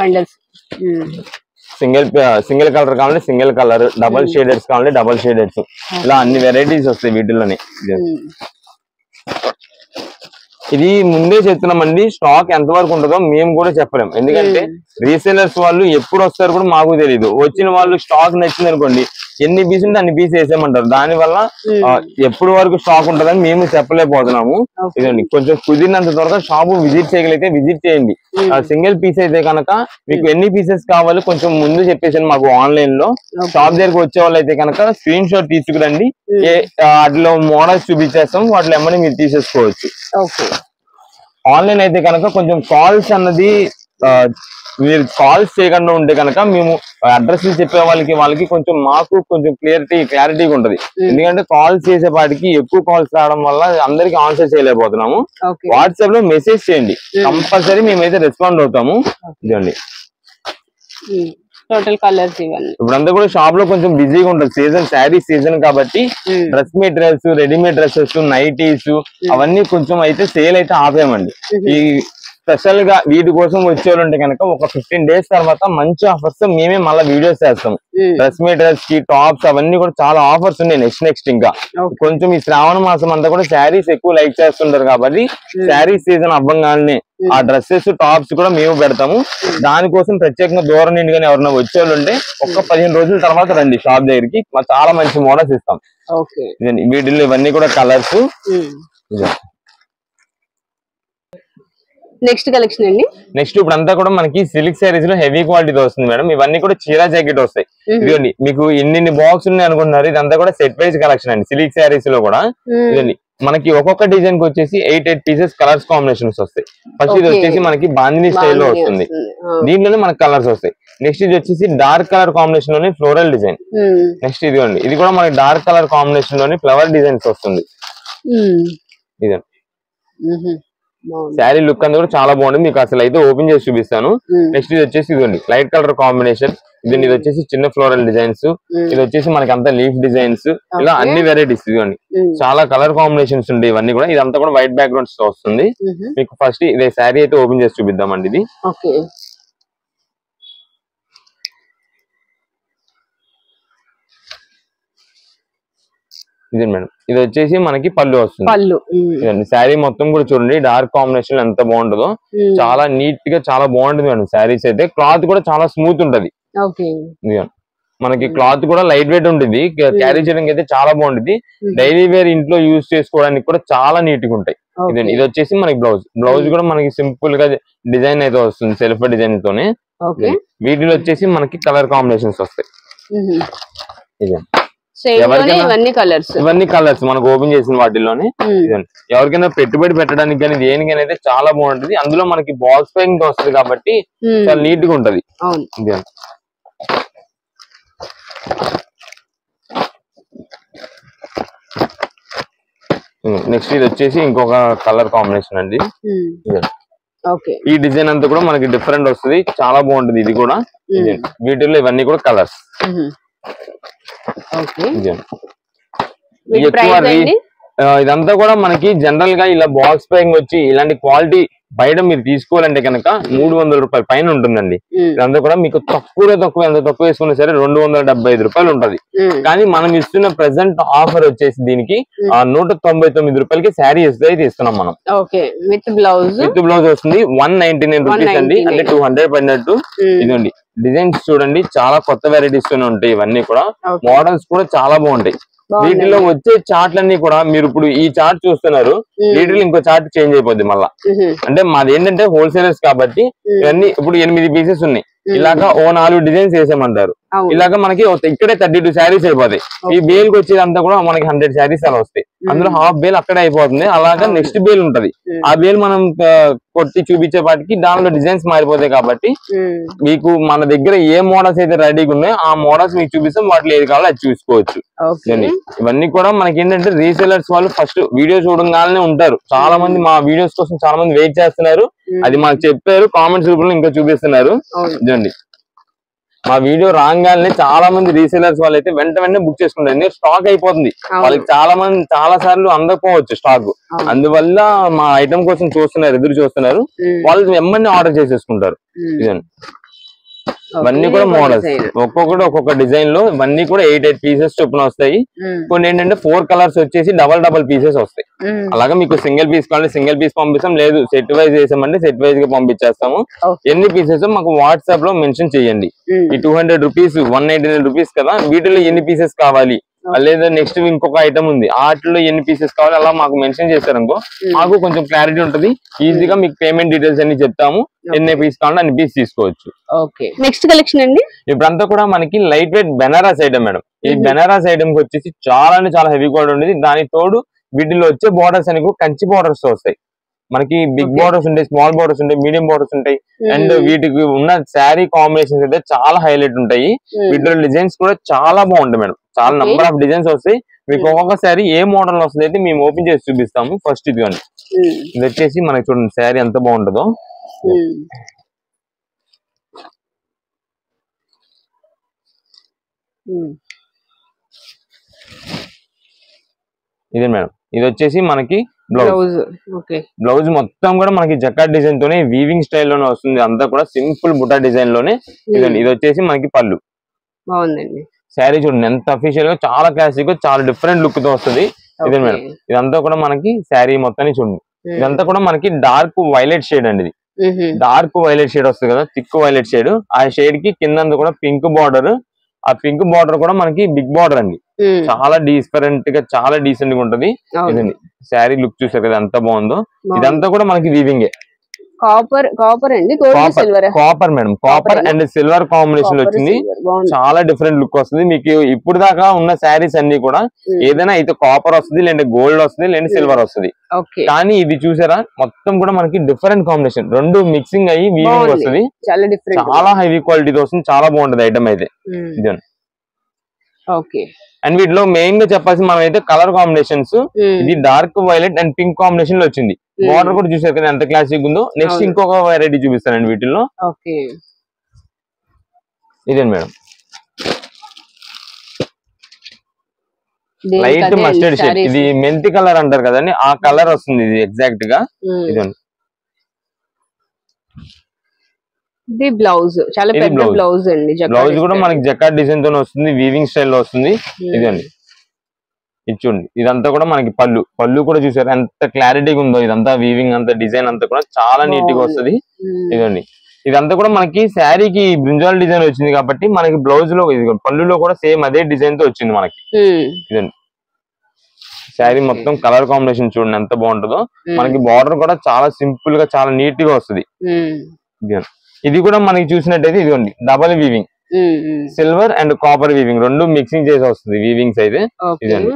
సింగిల్ కలర్ కావాలంటే సింగిల్ కలర్, డబల్ షేడెడ్స్ కావాలంటే డబల్ షేడెడ్స్, ఇలా అన్ని వెరైటీస్ వస్తాయి వీటిల్లోనే. ఇది ముందే చెప్తున్నామండి, స్టాక్ ఎంత వరకు ఉంటుందో మేము కూడా చెప్పలేం. ఎందుకంటే రీసేలర్స్ వాళ్ళు ఎప్పుడు వస్తారు కూడా మాకు తెలియదు. వచ్చిన వాళ్ళు స్టాక్ నచ్చింది అనుకోండి, ఎన్ని పీస్ ఉంటే అన్ని పీస్ వేసేయమంటారు. దాని వల్ల ఎప్పుడు వరకు స్టాక్ ఉంటుందని మేము చెప్పలేకపోతున్నాము. ఇదండి కొంచెం కుదిరినంత త్వరగా షాప్ విజిట్ చేయగలిగితే విజిట్ చేయండి. సింగిల్ పీస్ అయితే కనుక మీకు ఎన్ని పీసెస్ కావాలి కొంచెం ముందు చెప్పేసి మాకు ఆన్లైన్ లో. షాప్ దగ్గరకు వచ్చే వాళ్ళు అయితే కనుక స్క్రీన్ షాట్ తీసుకురండి, వాటిలో మోడల్స్ చూపించేస్తాం, వాటిలో ఏమని మీరు తీసేసుకోవచ్చు. ఆన్లైన్ అయితే కనుక కొంచెం కాల్స్ అన్నది మీరు కాల్స్ చేయకుండా ఉంటే కనుక మేము అడ్రస్ చెప్పే వాళ్ళకి కొంచెం మాకు కొంచెం క్లారిటీగా ఉంటది. ఎందుకంటే కాల్స్ చేసేపాటికి ఎక్కువ కాల్స్ రావడం వల్ల అందరికి ఆన్సర్ చేయలేకపోతున్నాము. వాట్సాప్ లో మెసేజ్ చేయండి, కంపల్సరీ మేమైతే రెస్పాండ్ అవుతాము. ఇదండి టోటల్ కలర్స్ ఇవన్నీ. ఇప్పుడంతా కూడా షాప్ లో కొంచెం బిజీగా ఉంటుంది, శారీ సీజన్ కాబట్టి dress materials, readymade dresses, nighties అవన్నీ కొంచెం అయితే సేల్ అయితే ఆపేయమండి. ఈ స్పెషల్ గా వీటి కోసం వచ్చేవాళ్ళు ఉంటే కనుక ఒక 15 days తర్వాత మంచి ఆఫర్స్ మేమే మళ్ళీ వీడియోస్ చేస్తాం. డ్రెస్ మెటీరియల్స్ కి టాప్స్ అవన్నీ కూడా చాలా ఆఫర్స్ ఉన్నాయి నెక్స్ట్ ఇంకా. కొంచెం ఈ శ్రావణ మాసం అంతా కూడా శారీస్ ఎక్కువ లైక్ చేస్తుంటారు కాబట్టి శారీ సీజన్ అవ్వగానే ఆ డ్రెస్సెస్ టాప్స్ కూడా మేము పెడతాము. దానికోసం ప్రత్యేకంగా దూరం నుండి కానీ ఎవరైనా వచ్చేవాళ్ళు ఉంటే ఒక 15 రోజుల తర్వాత రండి షాప్ దగ్గరికి, చాలా మంచి మోడల్స్ ఇస్తాం. వీటిల్లో ఇవన్నీ కూడా కలర్స్. నెక్స్ట్ కలెక్షన్ అండి. నెక్స్ట్ ఇప్పుడు అంతా కూడా మనకి సిల్క్ శారీస్ లో హెవీ క్వాలిటీతో వస్తుంది మేడం. ఇవన్నీ కూడా చీరా జాకెట్ వస్తాయి. ఇదండి మీకు ఇన్ని బాక్స్ ఉన్నాయి అనుకుంటున్నారు, ఇదంతా కూడా సెట్ వైజ్ కలెక్షన్ అండి. సిల్క్ శారీస్ లో కూడా ఇదండి మనకి ఒక్కొక్క డిజైన్ కి వచ్చేసి 8 పీసెస్ కలర్స్ కాంబినేషన్స్ వస్తాయి. ఫస్ట్ ఇది వచ్చేసి మనకి బాందిని స్టైల్లో వస్తుంది, దీంట్లోనే మనకి కలర్స్ వస్తాయి. నెక్స్ట్ ఇది వచ్చేసి డార్క్ కలర్ కాంబినేషన్ లోని ఫ్లోరల్ డిజైన్. నెక్స్ట్ ఇదిగోండి ఇది కూడా మనకి డార్క్ కలర్ కాంబినేషన్ లోని ఫ్లవర్ డిజైన్స్ వస్తుంది. ఇదండి శారీ లుక్ అంతా కూడా చాలా బాగుంటుంది. మీకు అసలు అయితే ఓపెన్ చేసి చూపిస్తాను. నెక్స్ట్ ఇది వచ్చేసి ఇదండి లైట్ కలర్ కాంబినేషన్. ఇది వచ్చేసి చిన్న ఫ్లోరల్ డిజైన్స్, ఇది వచ్చేసి మనకి అంతా లీఫ్ డిజైన్స్, ఇలా అన్ని వెరైటీస్ ఇవ్వండి. చాలా కలర్ కాంబినేషన్స్ ఉంటాయి ఇవన్నీ కూడా. ఇదంతా కూడా వైట్ బ్యాక్గ్రౌండ్స్ తో వస్తుంది. మీకు ఫస్ట్ ఇదే శారీ అయితే ఓపెన్ చేసి చూపిద్దామండి. ఇది ఇది మేడం, ఇది వచ్చేసి మనకి పళ్ళు వస్తుంది. శారీ మొత్తం కూడా చూడండి డార్క్ కాంబినేషన్ ఎంత బాగుంటుందో, చాలా నీట్ గా చాలా బాగుంటుంది మేడం. శారీస్ అయితే క్లాత్ కూడా చాలా స్మూత్ ఉంటది. మనకి క్లాత్ కూడా లైట్ వెయిట్ ఉంటుంది, క్యారీ చేయడానికి అయితే చాలా బాగుంటుంది. డైలీ వేర్ ఇంట్లో యూజ్ చేసుకోవడానికి కూడా చాలా నీట్ గా ఉంటాయి. ఇది వచ్చేసి మనకి బ్లౌజ్ కూడా మనకి సింపుల్ గా డిజైన్ అయితే వస్తుంది, సెల్ఫ్ డిజైన్ తోనే. వీటిలో వచ్చేసి మనకి కలర్ కాంబినేషన్స్ వస్తాయి. ఇదే ఇవన్నీ కలర్స్ మనకు ఓపెన్ చేసిన వాటిల్లోనే. ఎవరికైనా పెట్టుబడి పెట్టడానికి కానీ దేనికైనా అయితే చాలా బాగుంటది. అందులో మనకి బాక్స్ ప్యాకింగ్ వస్తుంది కాబట్టి చాలా నీట్ గా ఉంటది. నెక్స్ట్ ఇది వచ్చేసి ఇంకొక కలర్ కాంబినేషన్ అండి. ఈ డిజైన్ అంతా కూడా మనకి డిఫరెంట్ వస్తుంది, చాలా బాగుంటది. ఇది కూడా వీటిల్లో ఇవన్నీ కూడా కలర్స్. ఇదంతా కూడా మనకి జనరల్ గా ఇలా బాక్స్ ప్యాకింగ్ వచ్చి ఇలాంటి క్వాలిటీ బయట మీరు తీసుకోవాలంటే కనుక 300 రూపాయల పైన ఉంటుందండి. ఇదంతా కూడా మీకు తక్కువ ఎంత తక్కువ వేసుకున్నా సరే 275 రూపాయలు ఉంటది. కానీ మనం ఇస్తున్న ప్రెసెంట్ ఆఫర్ వచ్చేసి దీనికి 199 రూపాయలకి శారీ అయితే ఇస్తున్నాం మనం. విత్ బ్లౌజ్ వస్తుంది 199 రూపీస్ అండి, అంటే 200 పడినట్టు. ఇదండి డిజైన్స్ చూడండి, చాలా కొత్త వెరైటీస్ తోనే ఉంటాయి. ఇవన్నీ కూడా మోడల్స్ కూడా చాలా బాగుంటాయి. వీటిలో వచ్చే చార్ట్లన్నీ కూడా మీరు ఇప్పుడు ఈ చార్ట్ చూస్తున్నారు, వీటిలో ఇంకో చార్ట్ చేంజ్ అయిపోద్ది మళ్ళా. అంటే మాది ఏంటంటే హోల్సేలర్స్ కాబట్టి ఇవన్నీ ఇప్పుడు 8 పీసెస్ ఉన్నాయి. ఇలాగా 4 డిజైన్స్ వేసామంటారు. ఇలాగా మనకి ఇక్కడే 32 శారీస్ అయిపోతాయి. ఈ బేల్ కి వచ్చేదంతా కూడా మనకి 100 శారీస్ అలా వస్తాయి. అందులో హాఫ్ బేల్ అక్కడే అయిపోతుంది. అలాగా నెక్స్ట్ బేల్ ఉంటది. ఆ బేల్ మనం కొట్టి చూపించే వాటికి దానిలో డిజైన్స్ మారిపోతాయి. కాబట్టి మీకు మన దగ్గర ఏ మోడల్స్ అయితే రెడీగా ఉన్నాయో ఆ మోడల్స్ మీకు చూపిస్తాం, వాటిలో ఏది కావాలో అది చూసుకోవచ్చు. ఇవన్నీ కూడా మనకి ఏంటంటే రీసెలర్స్ వాళ్ళు ఫస్ట్ వీడియో చూడగానే ఉంటారు. చాలా మంది మా వీడియోస్ కోసం చాలా మంది వెయిట్ చేస్తున్నారు. అది మాకు చెప్పారు, కామెంట్స్ రూపంలో ఇంకా చూపిస్తున్నారు. ఇదండి మా వీడియో రాగానే చాలా మంది రీసేలర్స్ వాళ్ళు అయితే వెంటనే బుక్ చేసుకుంటారు. ఎందుకంటే స్టాక్ అయిపోతుంది వాళ్ళకి, చాలా సార్లు అందకపోవచ్చు స్టాక్. అందువల్ల మా ఐటమ్ కోసం ఎదురు చూస్తున్నారు. వాళ్ళు వెంటనే ఆర్డర్ చేసేసుకుంటారు. ఇదండి ఇవన్నీ కూడా మోడల్స్, ఒక్కొక్కటి ఒక్కొక్క డిజైన్ లో ఇవన్నీ కూడా 8 పీసెస్ చొప్పున వస్తాయి. కొన్ని ఏంటంటే 4 కలర్స్ వచ్చేసి డబల్ పీసెస్ వస్తాయి. అలాగా మీకు సింగిల్ పీస్ కావాలి సింగిల్ పీస్ పంపిస్తాం, లేదు సెట్ వైజ్ చేసామంటే సెట్ వైజ్ గా పంపించేస్తాము. ఎన్ని పీసెస్ మాకు వాట్సాప్ లో మెన్షన్ చేయండి. ఈ 200 రూపీస్ 199 రూపీస్ కదా, వీటిలో ఎన్ని పీసెస్ కావాలి, లేదా నెక్స్ట్ ఇంకొక ఐటమ్ ఉంది వాటిలో ఎన్ని పీసెస్ కావాలి అలా మాకు మెన్షన్ చేశారనుకో మాకు కొంచెం క్లారిటీ ఉంటది. ఈజీగా మీకు పేమెంట్ డీటెయిల్స్ అన్ని చెప్తాము, ఎన్ని పీస్ కావాలంటే అన్ని పీస్ తీసుకోవచ్చు. నెక్స్ట్ కలెక్షన్ అండి. ఇప్పుడంతా కూడా మనకి light weight Banaras item madam. ఈ బెనారస్ ఐటమ్ కి వచ్చేసి చాలా హెవీ క్వాలిటీ ఉండేది. దానికి తోడు వీటిలో వచ్చే బోర్డర్స్ అని కంచి బోర్డర్స్ వస్తాయి. మనకి బిగ్ బార్డర్స్ ఉంటాయి, స్మాల్ బార్డర్స్ ఉంటాయి, మీడియం బార్డర్స్ ఉంటాయి. అండ్ వీటికి ఉన్న శారీ కాంబినేషన్స్ అయితే చాలా హైలైట్ ఉంటాయి. వీటిలో డిజైన్స్ కూడా చాలా బాగుంటాయి మేడం. చాలా నంబర్ ఆఫ్ డిజైన్స్ వస్తాయి. మీకు ఒక్కొక్క శారీ ఏ మోడల్ వస్తుంది అయితే మేము ఓపెన్ చేసి చూపిస్తాము. ఫస్ట్ ఇదిగోండి, ఇది వచ్చేసి మనకి చూడండి శారీ ఎంత బాగుంటుందో. ఇదే మేడం, ఇది వచ్చేసి మనకి బ్లౌజ్. బ్లౌజ్ మొత్తం కూడా మనకి జకార్డ్ డిజైన్ తోనే వీవింగ్ స్టైల్ లోనే వస్తుంది. అంతా కూడా సింపుల్ బుటా డిజైన్ లోనే. ఇది వచ్చేసి మనకి పళ్ళు. బాగుందండి శారీ చూడండి ఎంత అఫీషియల్ గా, చాలా క్లాసిక్ గా, చాలా డిఫరెంట్ లుక్ తో వస్తుంది. ఇదే మేడం, ఇదంతా కూడా మనకి శారీ మొత్తాన్ని చూడండి. ఇదంతా కూడా మనకి డార్క్ వైలెట్ షేడ్ అండి. ఇది డార్క్ వైలెట్ షేడ్ వస్తుంది కదా, థిక్ వైలెట్ షేడ్. ఆ షేడ్ కి కింద కూడా పింక్ బార్డర్. ఆ పింక్ బార్డర్ కూడా మనకి బిగ్ బార్డర్ అండి. చాలా డిఫరెంట్ గా, చాలా డీసెంట్ గా ఉంటది. ఇదండి శారీ లుక్ చూసారు కదా ఎంత బాగుందో. ఇదంతా కూడా మనకి వీవింగ్ కాపర్ అండి, copper madam. Copper and silver combination లో వచ్చింది. చాలా డిఫరెంట్ లుక్ వస్తుంది మీకు. ఇప్పుడు దాకా ఉన్న శారీస్ అన్ని కూడా ఏదైనా అయితే కాపర్ వస్తుంది, లేదంటే గోల్డ్ వస్తుంది, లేదంటే సిల్వర్ వస్తుంది. కానీ ఇది చూసారా మొత్తం కూడా మనకి డిఫరెంట్ కాంబినేషన్, రెండు మిక్సింగ్ అయ్యి వీవింగ్ వస్తుంది. చాలా హెవీ క్వాలిటీతో వస్తుంది. చాలా బాగుంటది ఐటమ్ అయితే. అండ్ వీటిలో మెయిన్ గా చెప్పాల్సి మనం అయితే కలర్ కాంబినేషన్స్. ఇది dark violet and pink combination లో వచ్చింది. బార్డర్ కూడా చూసారు కదా ఎంత క్లాసిక్ ఉందో. నెక్స్ట్ ఇంకొక వెరైటీ చూపిస్తానండి వీటిల్లో. ఇదే మేడం, లైట్ మస్టర్డ్ షేడ్. ఇది మెంతి కలర్ అంటారు కదండి, ఆ కలర్ వస్తుంది ఇది ఎగ్జాక్ట్ గా. ఇదండి ఇది బ్లౌజ్, చాలా పెద్ద బ్లౌజ్ అండి. బ్లౌజ్ కూడా మనకి జకార్డ్ డిజైన్ తోనే వస్తుంది, వీవింగ్ స్టైల్ లో వస్తుంది. ఇదండి, ఇది చూడండి. ఇదంతా కూడా మనకి పళ్ళు. పళ్ళు కూడా చూసారు ఎంత క్లారిటీగా ఉందో. ఇదంతా వీవింగ్ అంతా డిజైన్ అంతా కూడా చాలా నీట్ గా వస్తుంది. ఇదండి, ఇదంతా కూడా మనకి శారీకి బ్రింజాల్ డిజైన్ వచ్చింది కాబట్టి మనకి బ్లౌజ్ లో పళ్ళులో కూడా సేమ్ అదే డిజైన్ తో వచ్చింది మనకి. ఇదండి శారీ మొత్తం కలర్ కాంబినేషన్ చూడండి ఎంత బాగుంటుందో. మనకి బార్డర్ కూడా చాలా సింపుల్ గా, చాలా నీట్ గా వస్తుంది. ఇది కూడా మనకి చూసినట్టయితే ఇదిగోండి double weaving, silver and copper weaving రెండు మిక్సింగ్ చేసి వస్తుంది వీవింగ్స్ అయితే. ఇదండి,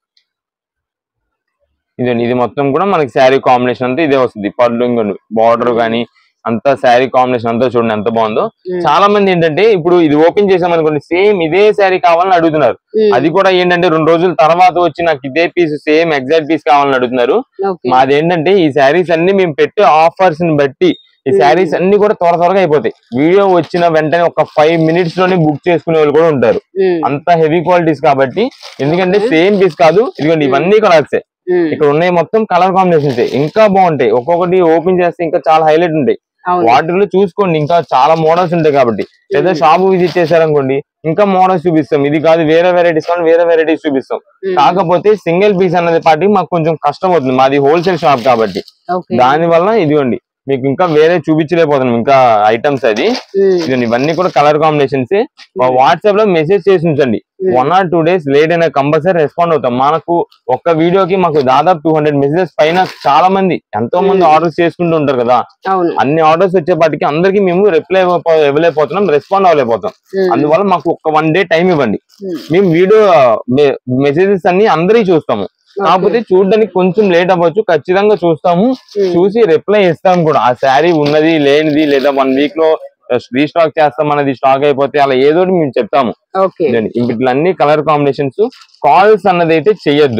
ఇదండి ఇది మొత్తం కూడా మనకి శారీ కాంబినేషన్ అంతా ఇదే వస్తుంది. పళ్ళు ఇంకోండి బార్డర్ గానీ అంతా శారీ కాంబినేషన్ అంతా చూడండి ఎంత బాగుందో. చాలా మంది ఏంటంటే ఇప్పుడు ఇది ఓపెన్ చేసామనుకోండి సేమ్ ఇదే శారీ కావాలని అడుగుతున్నారు. అది కూడా ఏంటంటే 2 రోజుల తర్వాత వచ్చి నాకు ఇదే పీస్ సేమ్ ఎగ్జాక్ట్ పీస్ కావాలని అడుగుతున్నారు. మాది ఏంటంటే ఈ శారీస్ అన్ని మేము పెట్టే ఆఫర్స్ ని బట్టి ఈ శారీస్ అన్ని కూడా త్వరగా అయిపోతాయి. వీడియో వచ్చిన వెంటనే ఒక 5 minutes లోనే బుక్ చేసుకునే వాళ్ళు కూడా ఉంటారు. అంత హెవీ క్వాలిటీస్ కాబట్టి. ఎందుకంటే సేమ్ పీస్ కాదు, ఇదిగోండి ఇవన్నీ కలర్సే. ఇక్కడ ఉన్నాయి మొత్తం కలర్ కాంబినేషన్స్ ఇంకా బాగుంటాయి. ఒక్కొక్కటి ఓపెన్ చేస్తే ఇంకా చాలా హైలైట్ ఉంటాయి. వాటిలో చూసుకోండి ఇంకా చాలా మోడల్స్ ఉంటాయి కాబట్టి. లేదా షాప్ విజిట్ చేశారనుకోండి ఇంకా మోడల్స్ చూపిస్తాం. ఇది కాదు వేరే వెరైటీస్ కానీ వేరే వెరైటీస్ చూపిస్తాం. కాకపోతే సింగిల్ పీస్ అన్నది పాటి మాకు కొంచెం కష్టం అవుతుంది. మాది హోల్సేల్ షాప్ కాబట్టి. దాని వల్ల ఇదిగోండి మీకు ఇంకా వేరే చూపించలేకపోతున్నాం ఇంకా ఐటమ్స్. అది ఇవన్నీ కూడా కలర్ కాంబినేషన్స్. వాట్సాప్ లో మెసేజ్ చేసి ఉంచండి. 1 or 2 days లేట్ అయినా కంపల్సరీ రెస్పాండ్ అవుతాం. మనకు ఒక్క వీడియోకి మాకు దాదాపు 200 మెసేజెస్ పైన చాలా మంది ఎంతో మంది ఆర్డర్స్ చేసుకుంటూ ఉంటారు కదా. అన్ని ఆర్డర్స్ వచ్చేపాటికి అందరికి మేము రిప్లై ఇవ్వలేకపోతున్నాం, రెస్పాండ్ అవ్వలేకపోతాం. అందువల్ల మాకు ఒక 1 day టైం ఇవ్వండి. మేము వీడియో మెసేజెస్ అన్ని అందరికీ చూస్తాము. కాకపోతే చూడడానికి కొంచెం లేట్ అవ్వచ్చు, ఖచ్చితంగా చూస్తాము. చూసి రిప్లై ఇస్తాము కూడా. ఆ శారీ ఉన్నది లేనిది లేదా 1 week లో రీస్టాక్ చేస్తాం అన్నది స్టాక్ అయిపోతే అలా ఏదో మేము చెప్తాము. ఇట్లన్నీ కలర్ కాంబినేషన్స్. కాల్స్ అన్నది అయితే చెయ్యొద్దు.